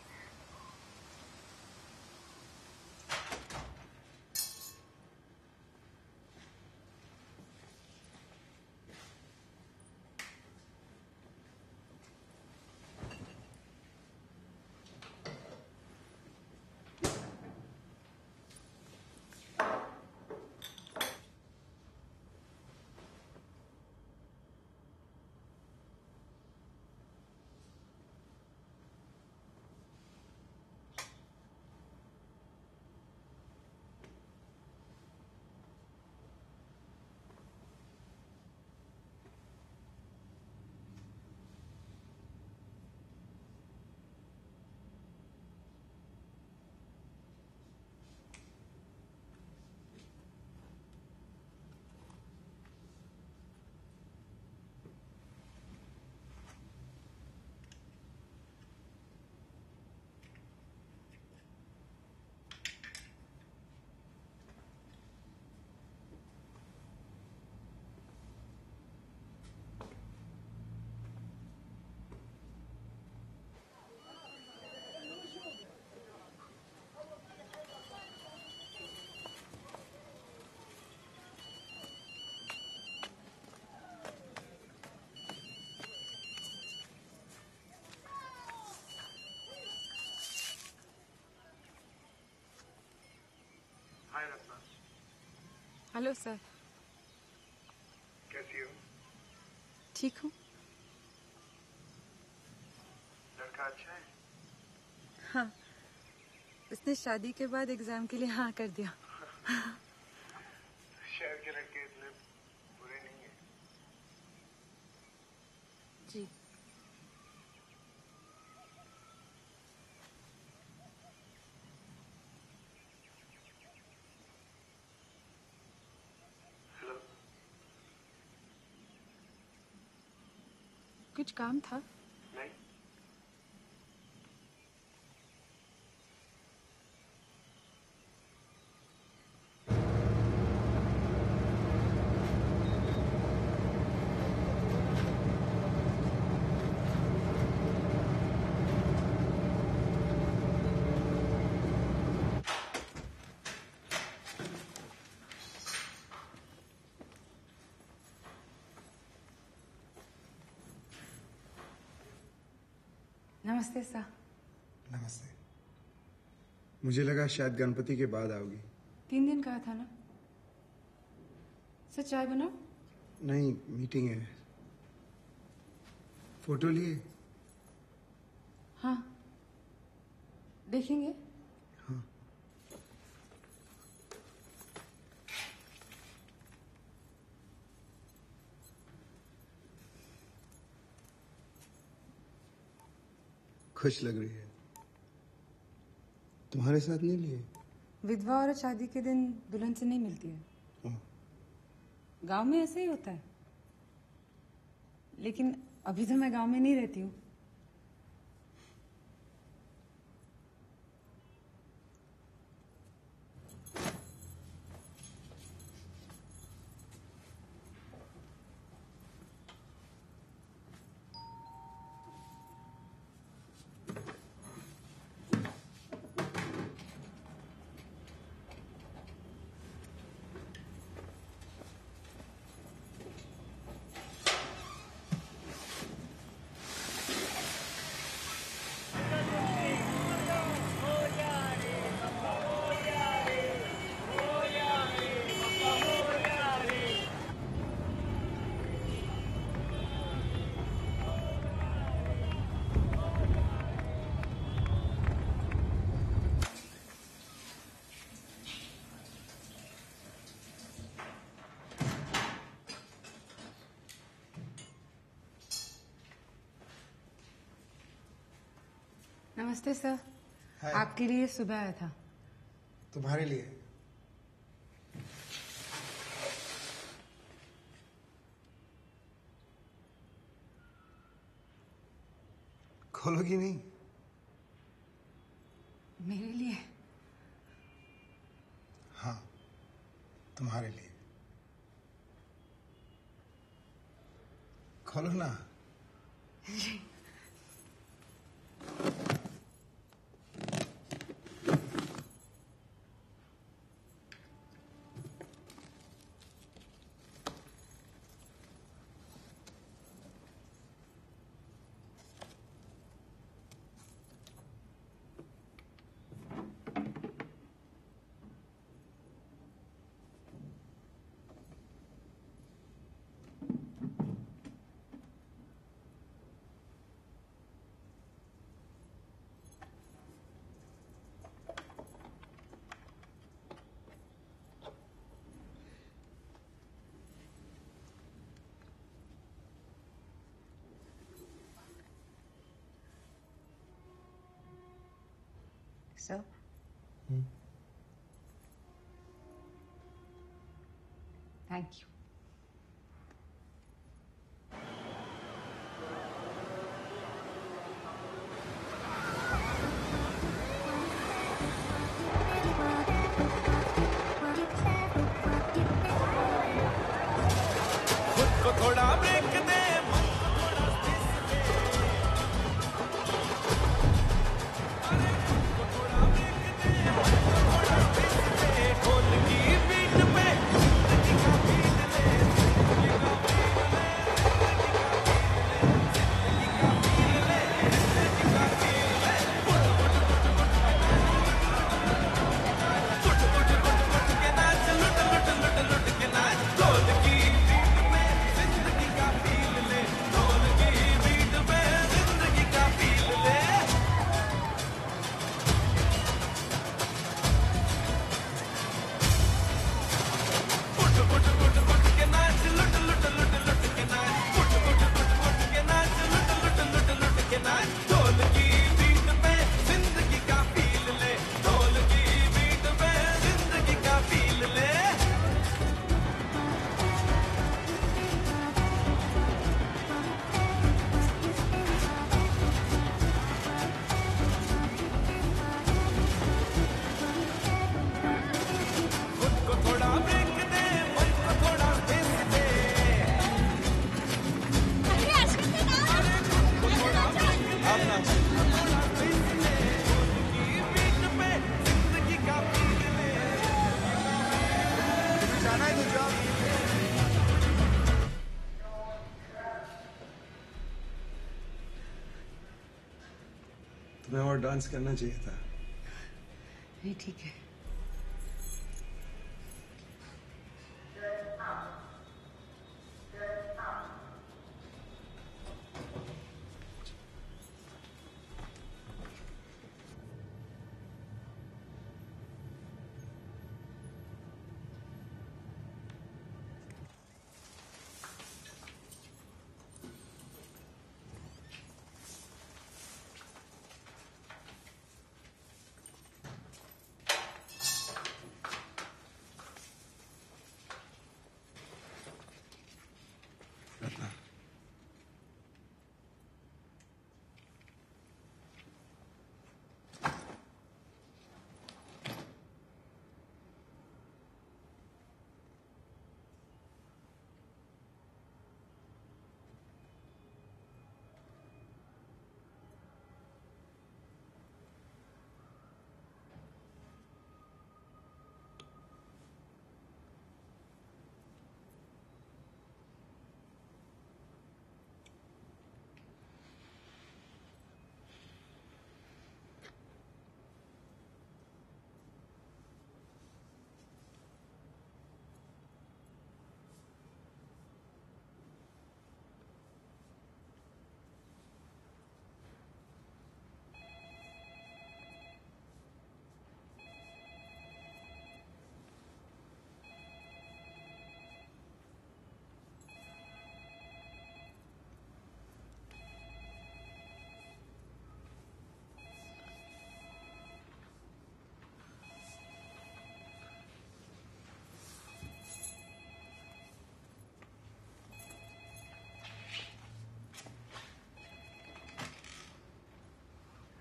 हाय रत्ना. Hello sir. कैसी हो? ठीक हूँ. लड़का अच्छा है? हाँ, उसने शादी के बाद एग्जाम के लिए हाँ कर दिया. शहर के लड़के इतने बुरे नहीं है. जी. कुछ काम था? नहीं. नमस्ते सर. नमस्ते. मुझे लगा शायद गणपति के बाद आओगी. 3 दिन कहा था ना. सर चाय बनाओ. नहीं, मीटिंग है. फोटो लिए? हाँ. देखेंगे? हाँ. खुश लग रही है. तुम्हारे साथ नहीं लिए? विधवा औरत शादी के दिन दुल्हन से नहीं मिलती है। गांव में ऐसे ही होता है, लेकिन अभी तो मैं गांव में नहीं रहती हूँ। नमस्ते सर। आपके लिए सुबह आया था। तुम्हारे लिए? खोलोगी नहीं? मेरे लिए? हाँ, तुम्हारे लिए। खोलो ना। Sir, thank you. खुद को थोड़ा ब्रेक दे, तुम्हें और डांस करना चाहिए था। नहीं, ठीक है।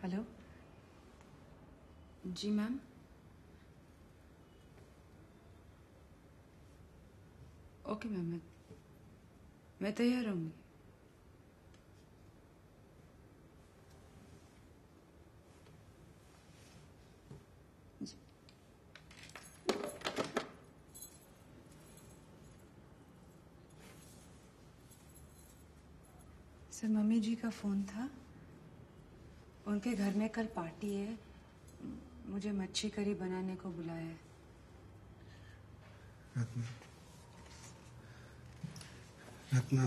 हेलो जी मैम। ओके मैम, मैं तैयार रहूंगी। सर मम्मी जी का फोन था, उनके घर में कल पार्टी है, मुझे मच्छी करी बनाने को बुलाया है। रत्ना, रत्ना,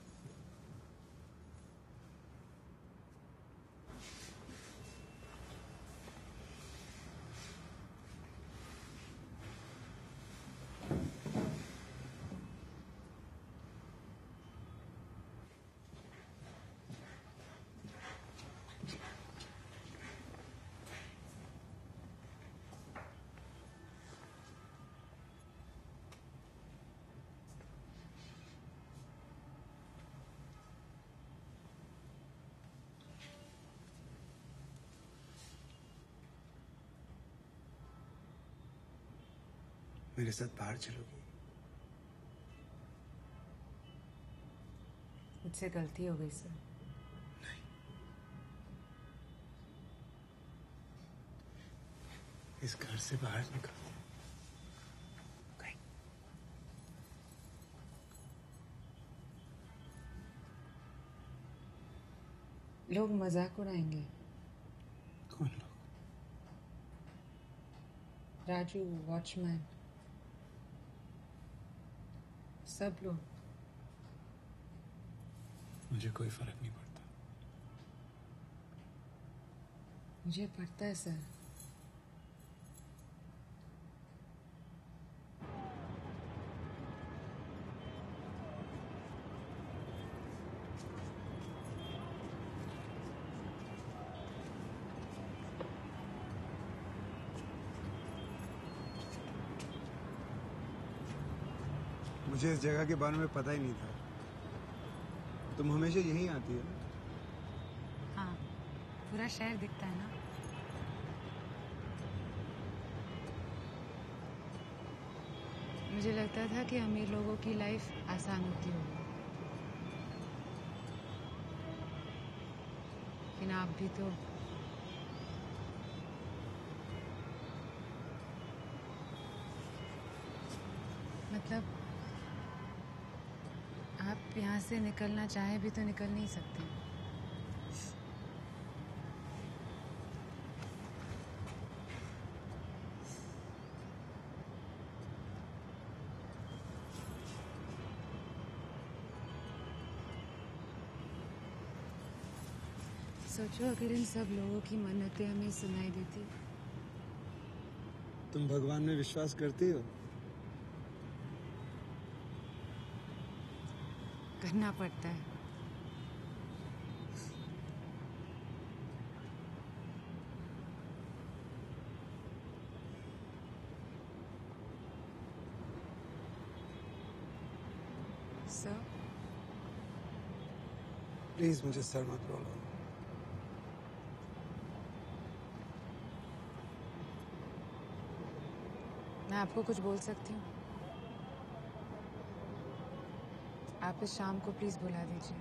मेरे साथ बाहर चलोगी? मुझसे गलती हो गई सर। इस घर से बाहर निकल। लोग मजाक उड़ाएंगे। कौन लोग? राजू, वॉचमैन, सब लोग। मुझे कोई फर्क नहीं पड़ता। मुझे पड़ता है सर। मुझे इस जगह के बारे में पता ही नहीं था। तुम हमेशा यहीं आती हो? हाँ, पूरा शहर दिखता है ना। मुझे लगता था कि अमीर लोगों की लाइफ आसान होती होगी, लेकिन आप भी तो मतलब आप यहाँ से निकलना चाहे भी तो निकल नहीं सकते। सोचो अगर इन सब लोगों की मन्नतें हमें सुनाई देती। तुम भगवान में विश्वास करती हो? करना पड़ता है। सर प्लीज मुझे सर मत बोलो। मैं आपको कुछ बोल सकती हूँ? आप इस शाम को प्लीज बुला दीजिए।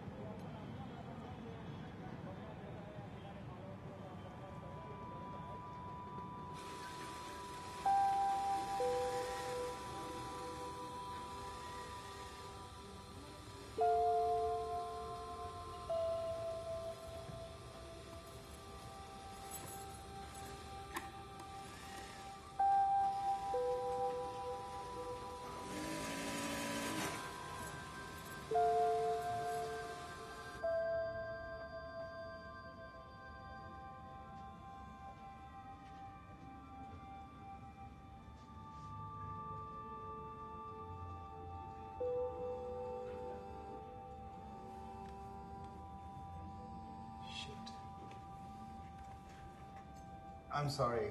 I'm sorry.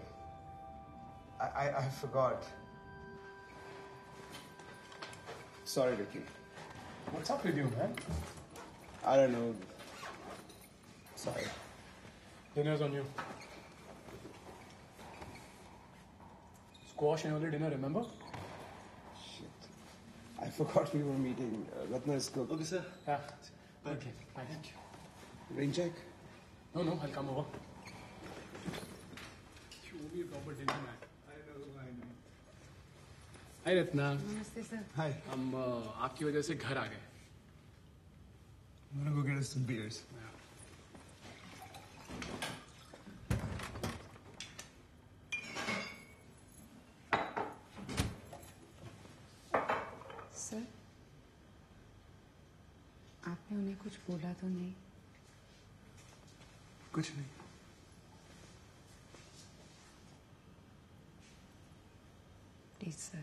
I forgot. Sorry, Vicky. What's up with you, man? I don't know. Sorry. Dinner's on you. Squash and early dinner, remember? Shit. I forgot we were meeting. Ratna is cooked. Okay, sir. Yeah. Okay, fine. Thank you. Rain check? No, I'll come over. You owe me a proper dinner, man. I know. Hi, Ratna. नमस्ते sir. Hi. हम आपकी वजह से घर आ गए. I'm gonna go get us some beers. Sir, आपने उन्हें कुछ बोला तो नहीं? कुछ नहीं. Please sir.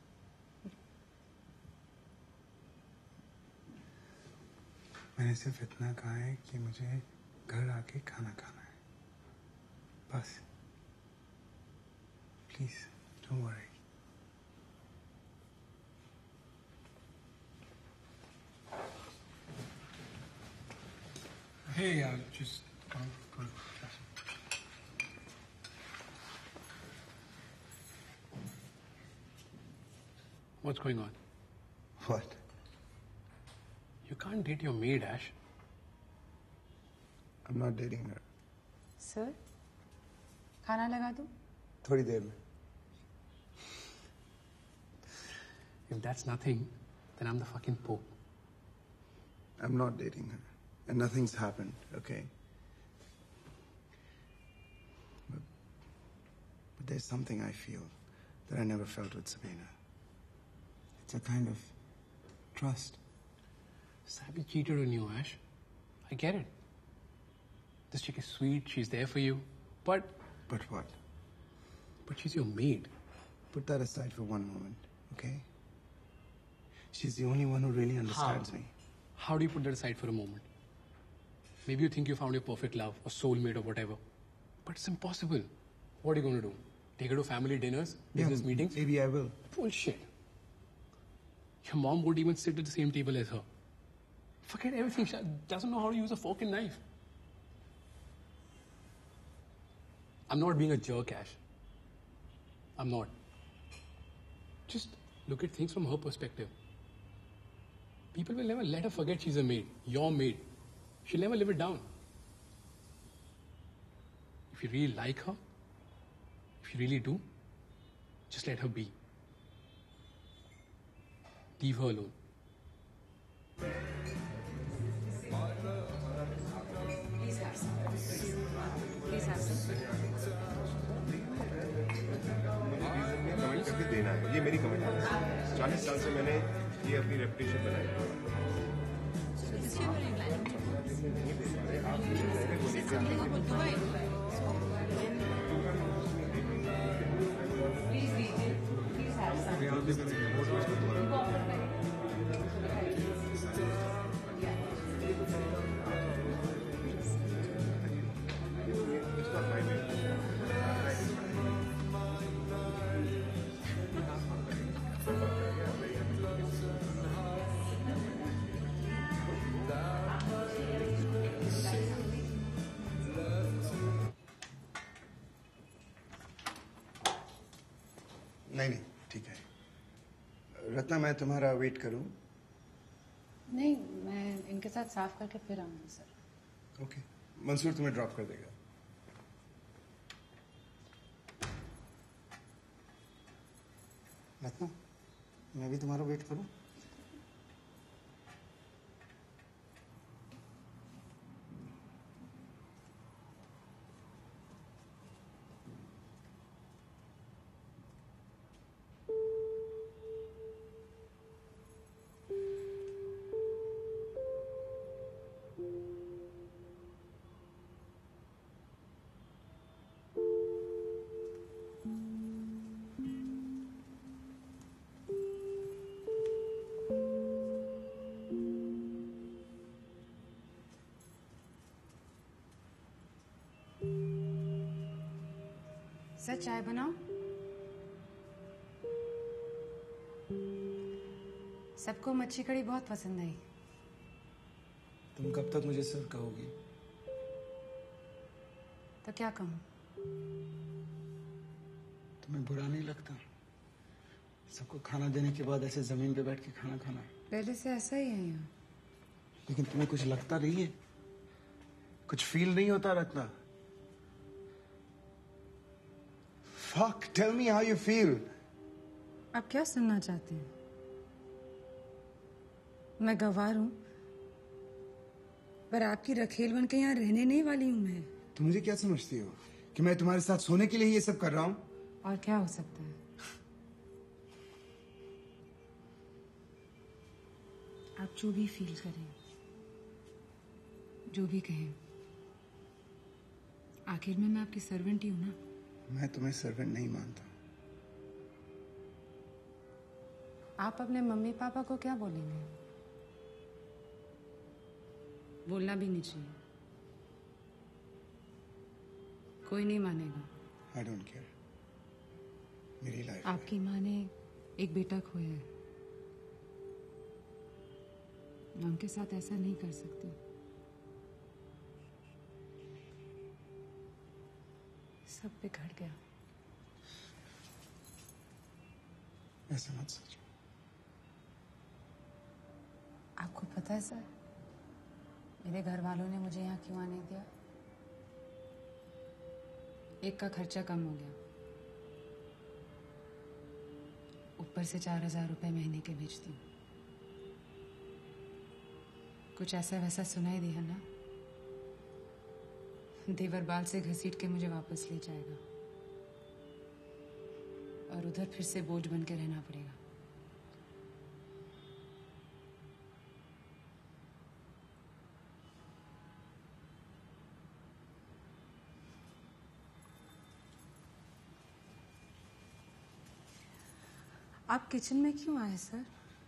मैंने सिर्फ इतना कहा है कि मुझे घर आके खाना खाना है. बस. Please, don't worry. Hey, just go. What's going on? What? You can't date your maid, Ash. I'm not dating her. Sir, खाना लगा दूं? थोड़ी देर में. If that's nothing, then I'm the fucking Pope. I'm not dating her. And nothing's happened, okay? But there's something I feel that I never felt with Sabina. It's a kind of trust. Sabby cheated on you, Ash. I get it. This chick is sweet, she's there for you. But what? But she's your maid. Put that aside for one moment, okay? She's the only one who really understands me. How do you put that aside for a moment? Maybe you think you found your perfect love or soulmate or whatever. But it's impossible. What are you going to do? Take her to family dinners? Business meetings? Maybe I will. Bullshit. Your mom won't even sit at the same table as her. Forget everything. She doesn't know how to use a fork and knife. I'm not being a jerk, Ash. I'm not. Just look at things from her perspective. People will never let her forget she's a maid. Your maid. She'll never live it down. If you really like her, if you really do, just let her be. Leave her alone. Please have some. Please have some. Comment करके देना है. ये मेरी comment है. 40 साल से मैंने ये अपनी रेपुटेशन बनाई है. नहीं, ठीक है. रत्ना, मैं तुम्हारा वेट करूं? नहीं, मैं इनके साथ साफ करके फिर आऊंगी सर. ओके. मंसूर तुम्हें ड्रॉप कर देगा. रत्ना, मैं भी तुम्हारा वेट करूं? सर, चाय बनाओ. सबको मच्छी कड़ी बहुत पसंद आई. तुम कब तक मुझे सर्व कहोगी? तो क्या कहूँ? तुम्हें बुरा नहीं लगता सबको खाना देने के बाद ऐसे जमीन पे बैठ के खाना खाना? पहले से ऐसा ही है यहाँ। लेकिन तुम्हें कुछ लगता नहीं है? कुछ फील नहीं होता Ratna? Fuck, tell me how you feel. आप क्या सुनना चाहते हैं? मैं गवार हूँ, पर आपकी रखेल बन के यहाँ रहने नहीं वाली हूँ मैं। तुम मुझे क्या समझती हो कि मैं तुम्हारे साथ सोने के लिए ही ये सब कर रहा हूँ? और क्या हो सकता है? आप जो भी फील करें, जो भी कहें, आखिर में मैं आपकी सर्वेंट ही हूँ ना। मैं तुम्हें सर्वेंट नहीं मानता। आप अपने मम्मी पापा को क्या बोलेंगे? बोलना भी नहीं चाहिए, कोई नहीं मानेगा। I don't care. मेरी लाइफ आपकी माँ ने एक बेटा खोया है, मैं उनके साथ ऐसा नहीं कर सकती। सब बिगड़ गया। ऐसा मत सोचो। आपको पता है सर, मेरे घर वालों ने मुझे यहाँ क्यों आने दिया? एक का खर्चा कम हो गया, ऊपर से 4,000 रुपए महीने के भेजती हूँ। कुछ ऐसा वैसा सुनाई दिया ना, देवर बाल से घसीट के मुझे वापस ले जाएगा और उधर फिर से बोझ बन के रहना पड़ेगा। आप किचन में क्यों आए सर?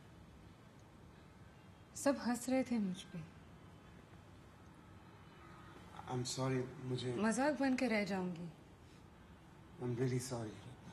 सब हंस रहे थे मुझ पे। I'm sorry, मुझे मजाक बन के रह जाऊंगी। I'm really sorry.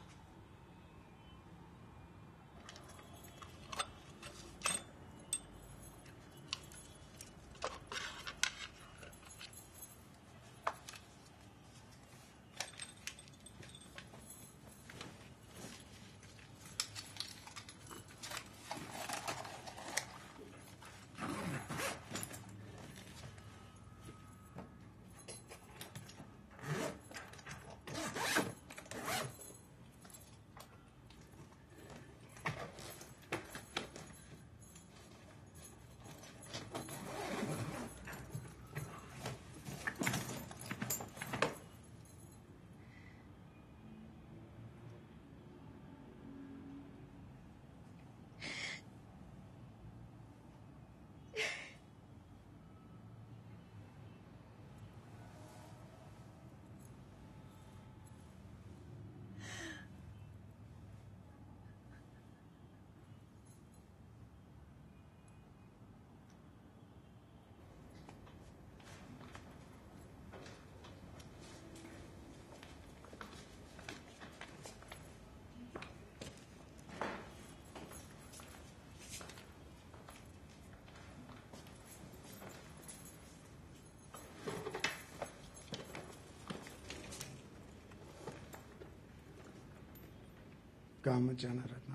गाँव मत जाना रत्ना।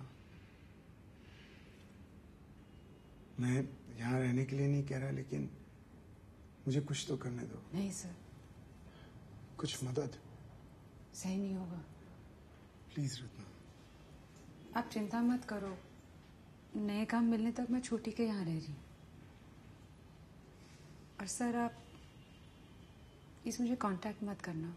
मैं यहाँ रहने के लिए नहीं कह रहा, लेकिन मुझे कुछ तो करने दो। नहीं सर, कुछ मदद। सही नहीं होगा। प्लीज रत्ना। आप चिंता मत करो, नए काम मिलने तक मैं छोटी के यहाँ रह रही हूँ। और सर आप प्लीज मुझे कांटेक्ट मत करना।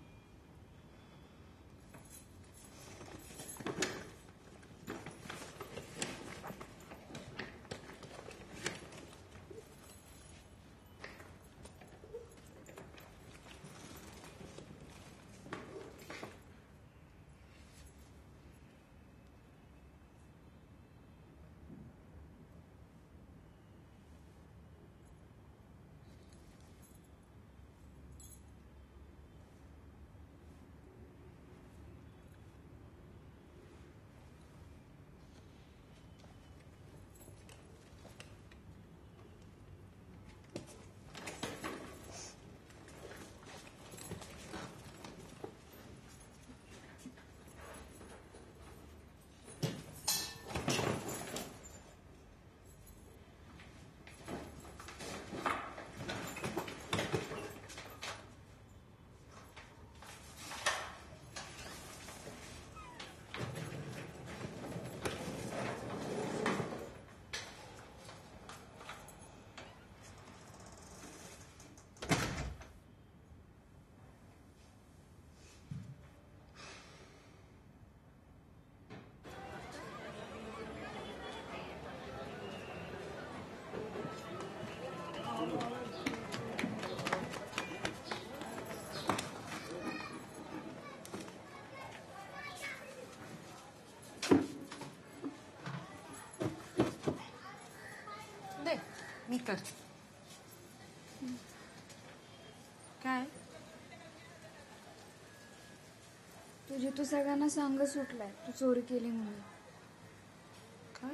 मी कर. काय तुझी तू सगळ्यांना सांग सुटलाय तू चोरी केली म्हणून. काय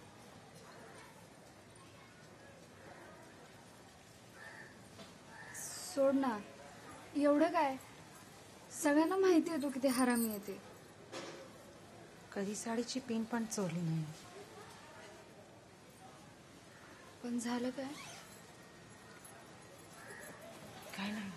सोड ना. एवढं काय, सगळ्यांना माहिती आहे तू किती हरामी येते. कधी साडीची पिन पण चोरली नाही. पण झालं काय? काय नाही.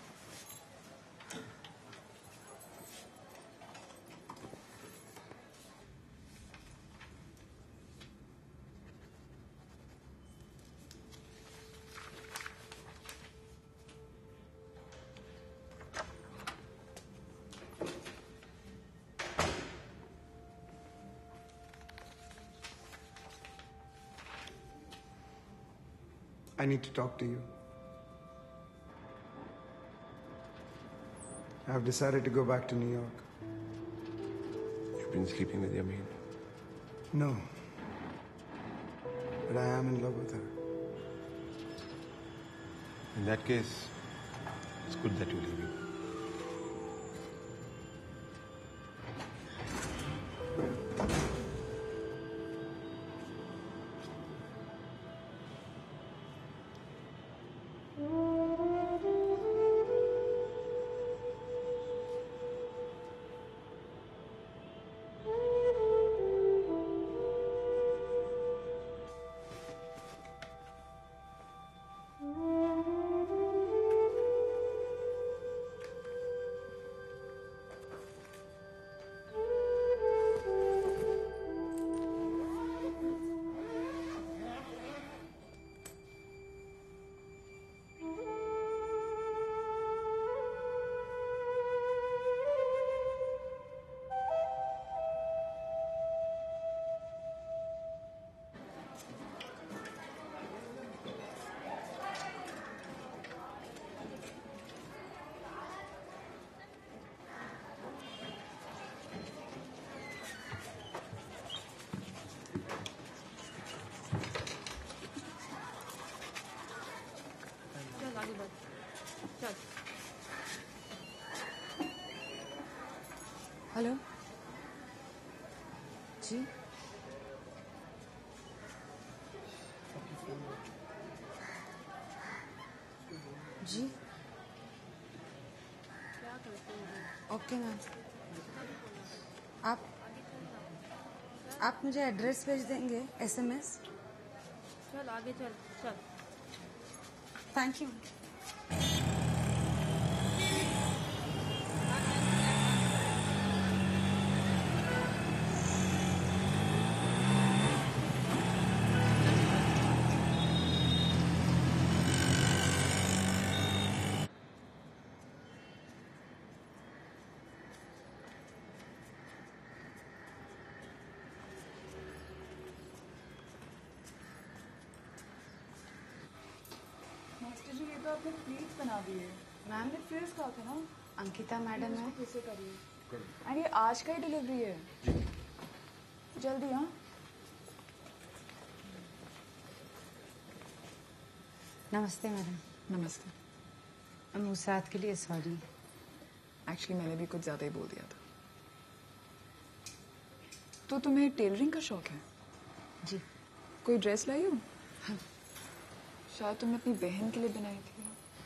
I need to talk to you. I've decided to go back to New York. You've been sleeping with your maid? No. But I am in love with her. In that case, it's good that you're leaving. Hello जी. जी okay ma'am. आप मुझे address भेज देंगे SMS. चल आगे चल चल. Thank you. मास्टर जी, ये तो आपने प्लीज बना दिए. मैम ने फिर कहा था ना. अंकिता मैडम है. फिर से करिए. और ये आज का ही डिलीवरी है. जल्दी. हाँ नमस्ते मैडम. नमस्ते. हम उस रात के लिए सॉरी. एक्चुअली मैंने भी कुछ ज्यादा ही बोल दिया था. तो तुम्हें टेलरिंग का शौक है? जी. कोई ड्रेस लाई हो? हाँ. शायद तुमने अपनी बहन के लिए बनाई थी.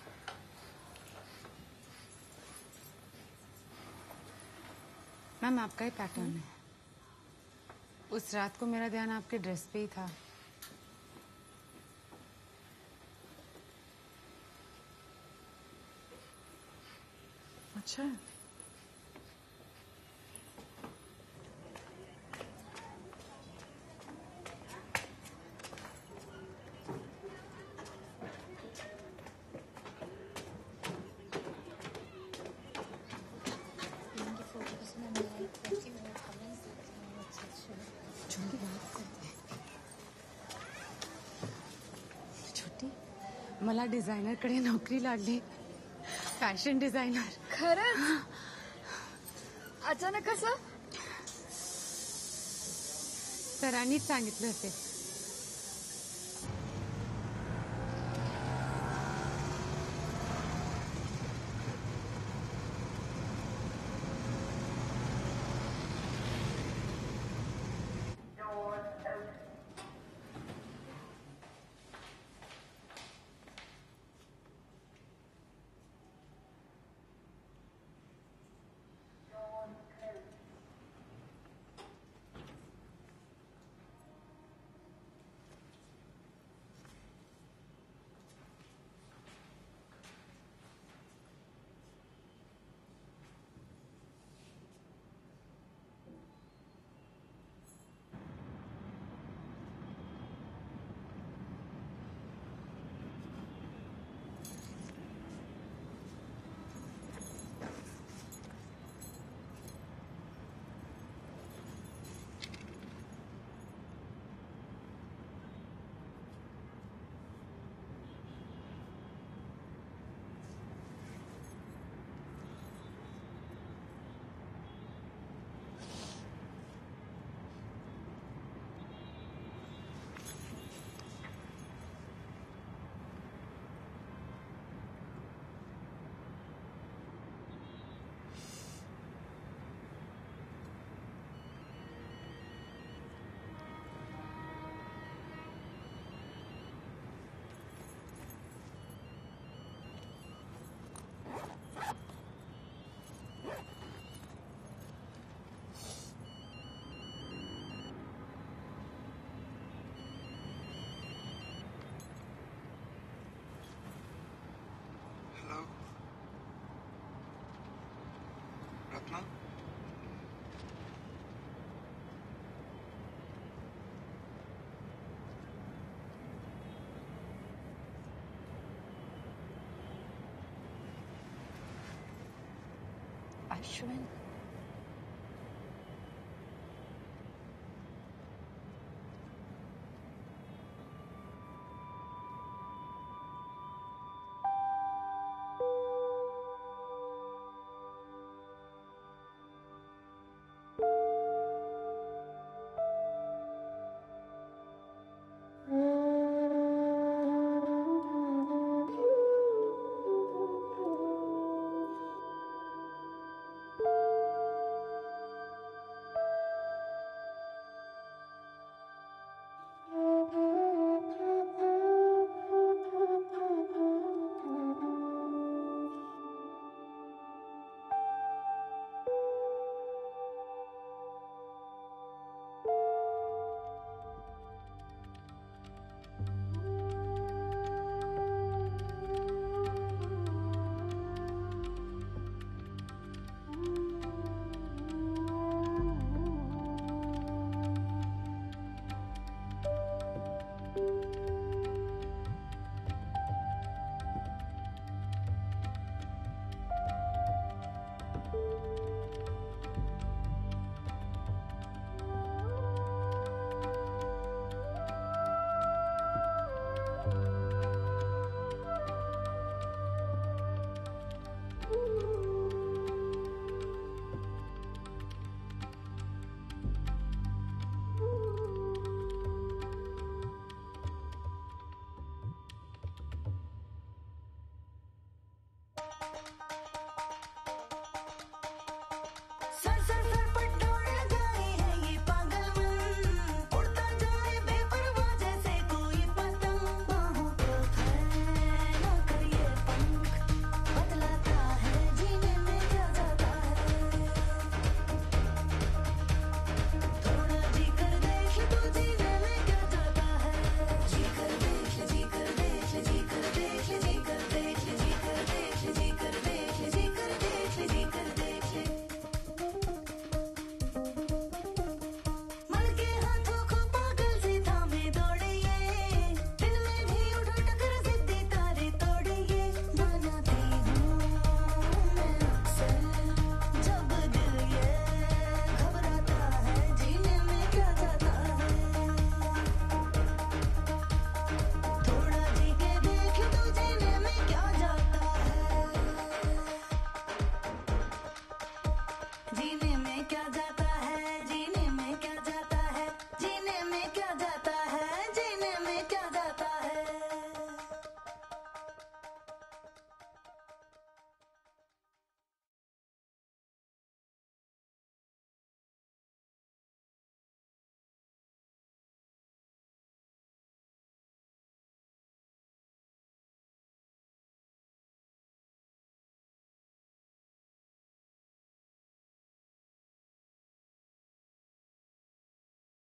मैम आपका ही पैटर्न है. उस रात को मेरा ध्यान आपके ड्रेस पे ही था. अच्छा है. छोटी मला डिझायनरकडे नोकरी लागली. Fashion designer. खरंच? अचानक कसं? सरांनीच सांगितलं असेल. रखना। Ashwin.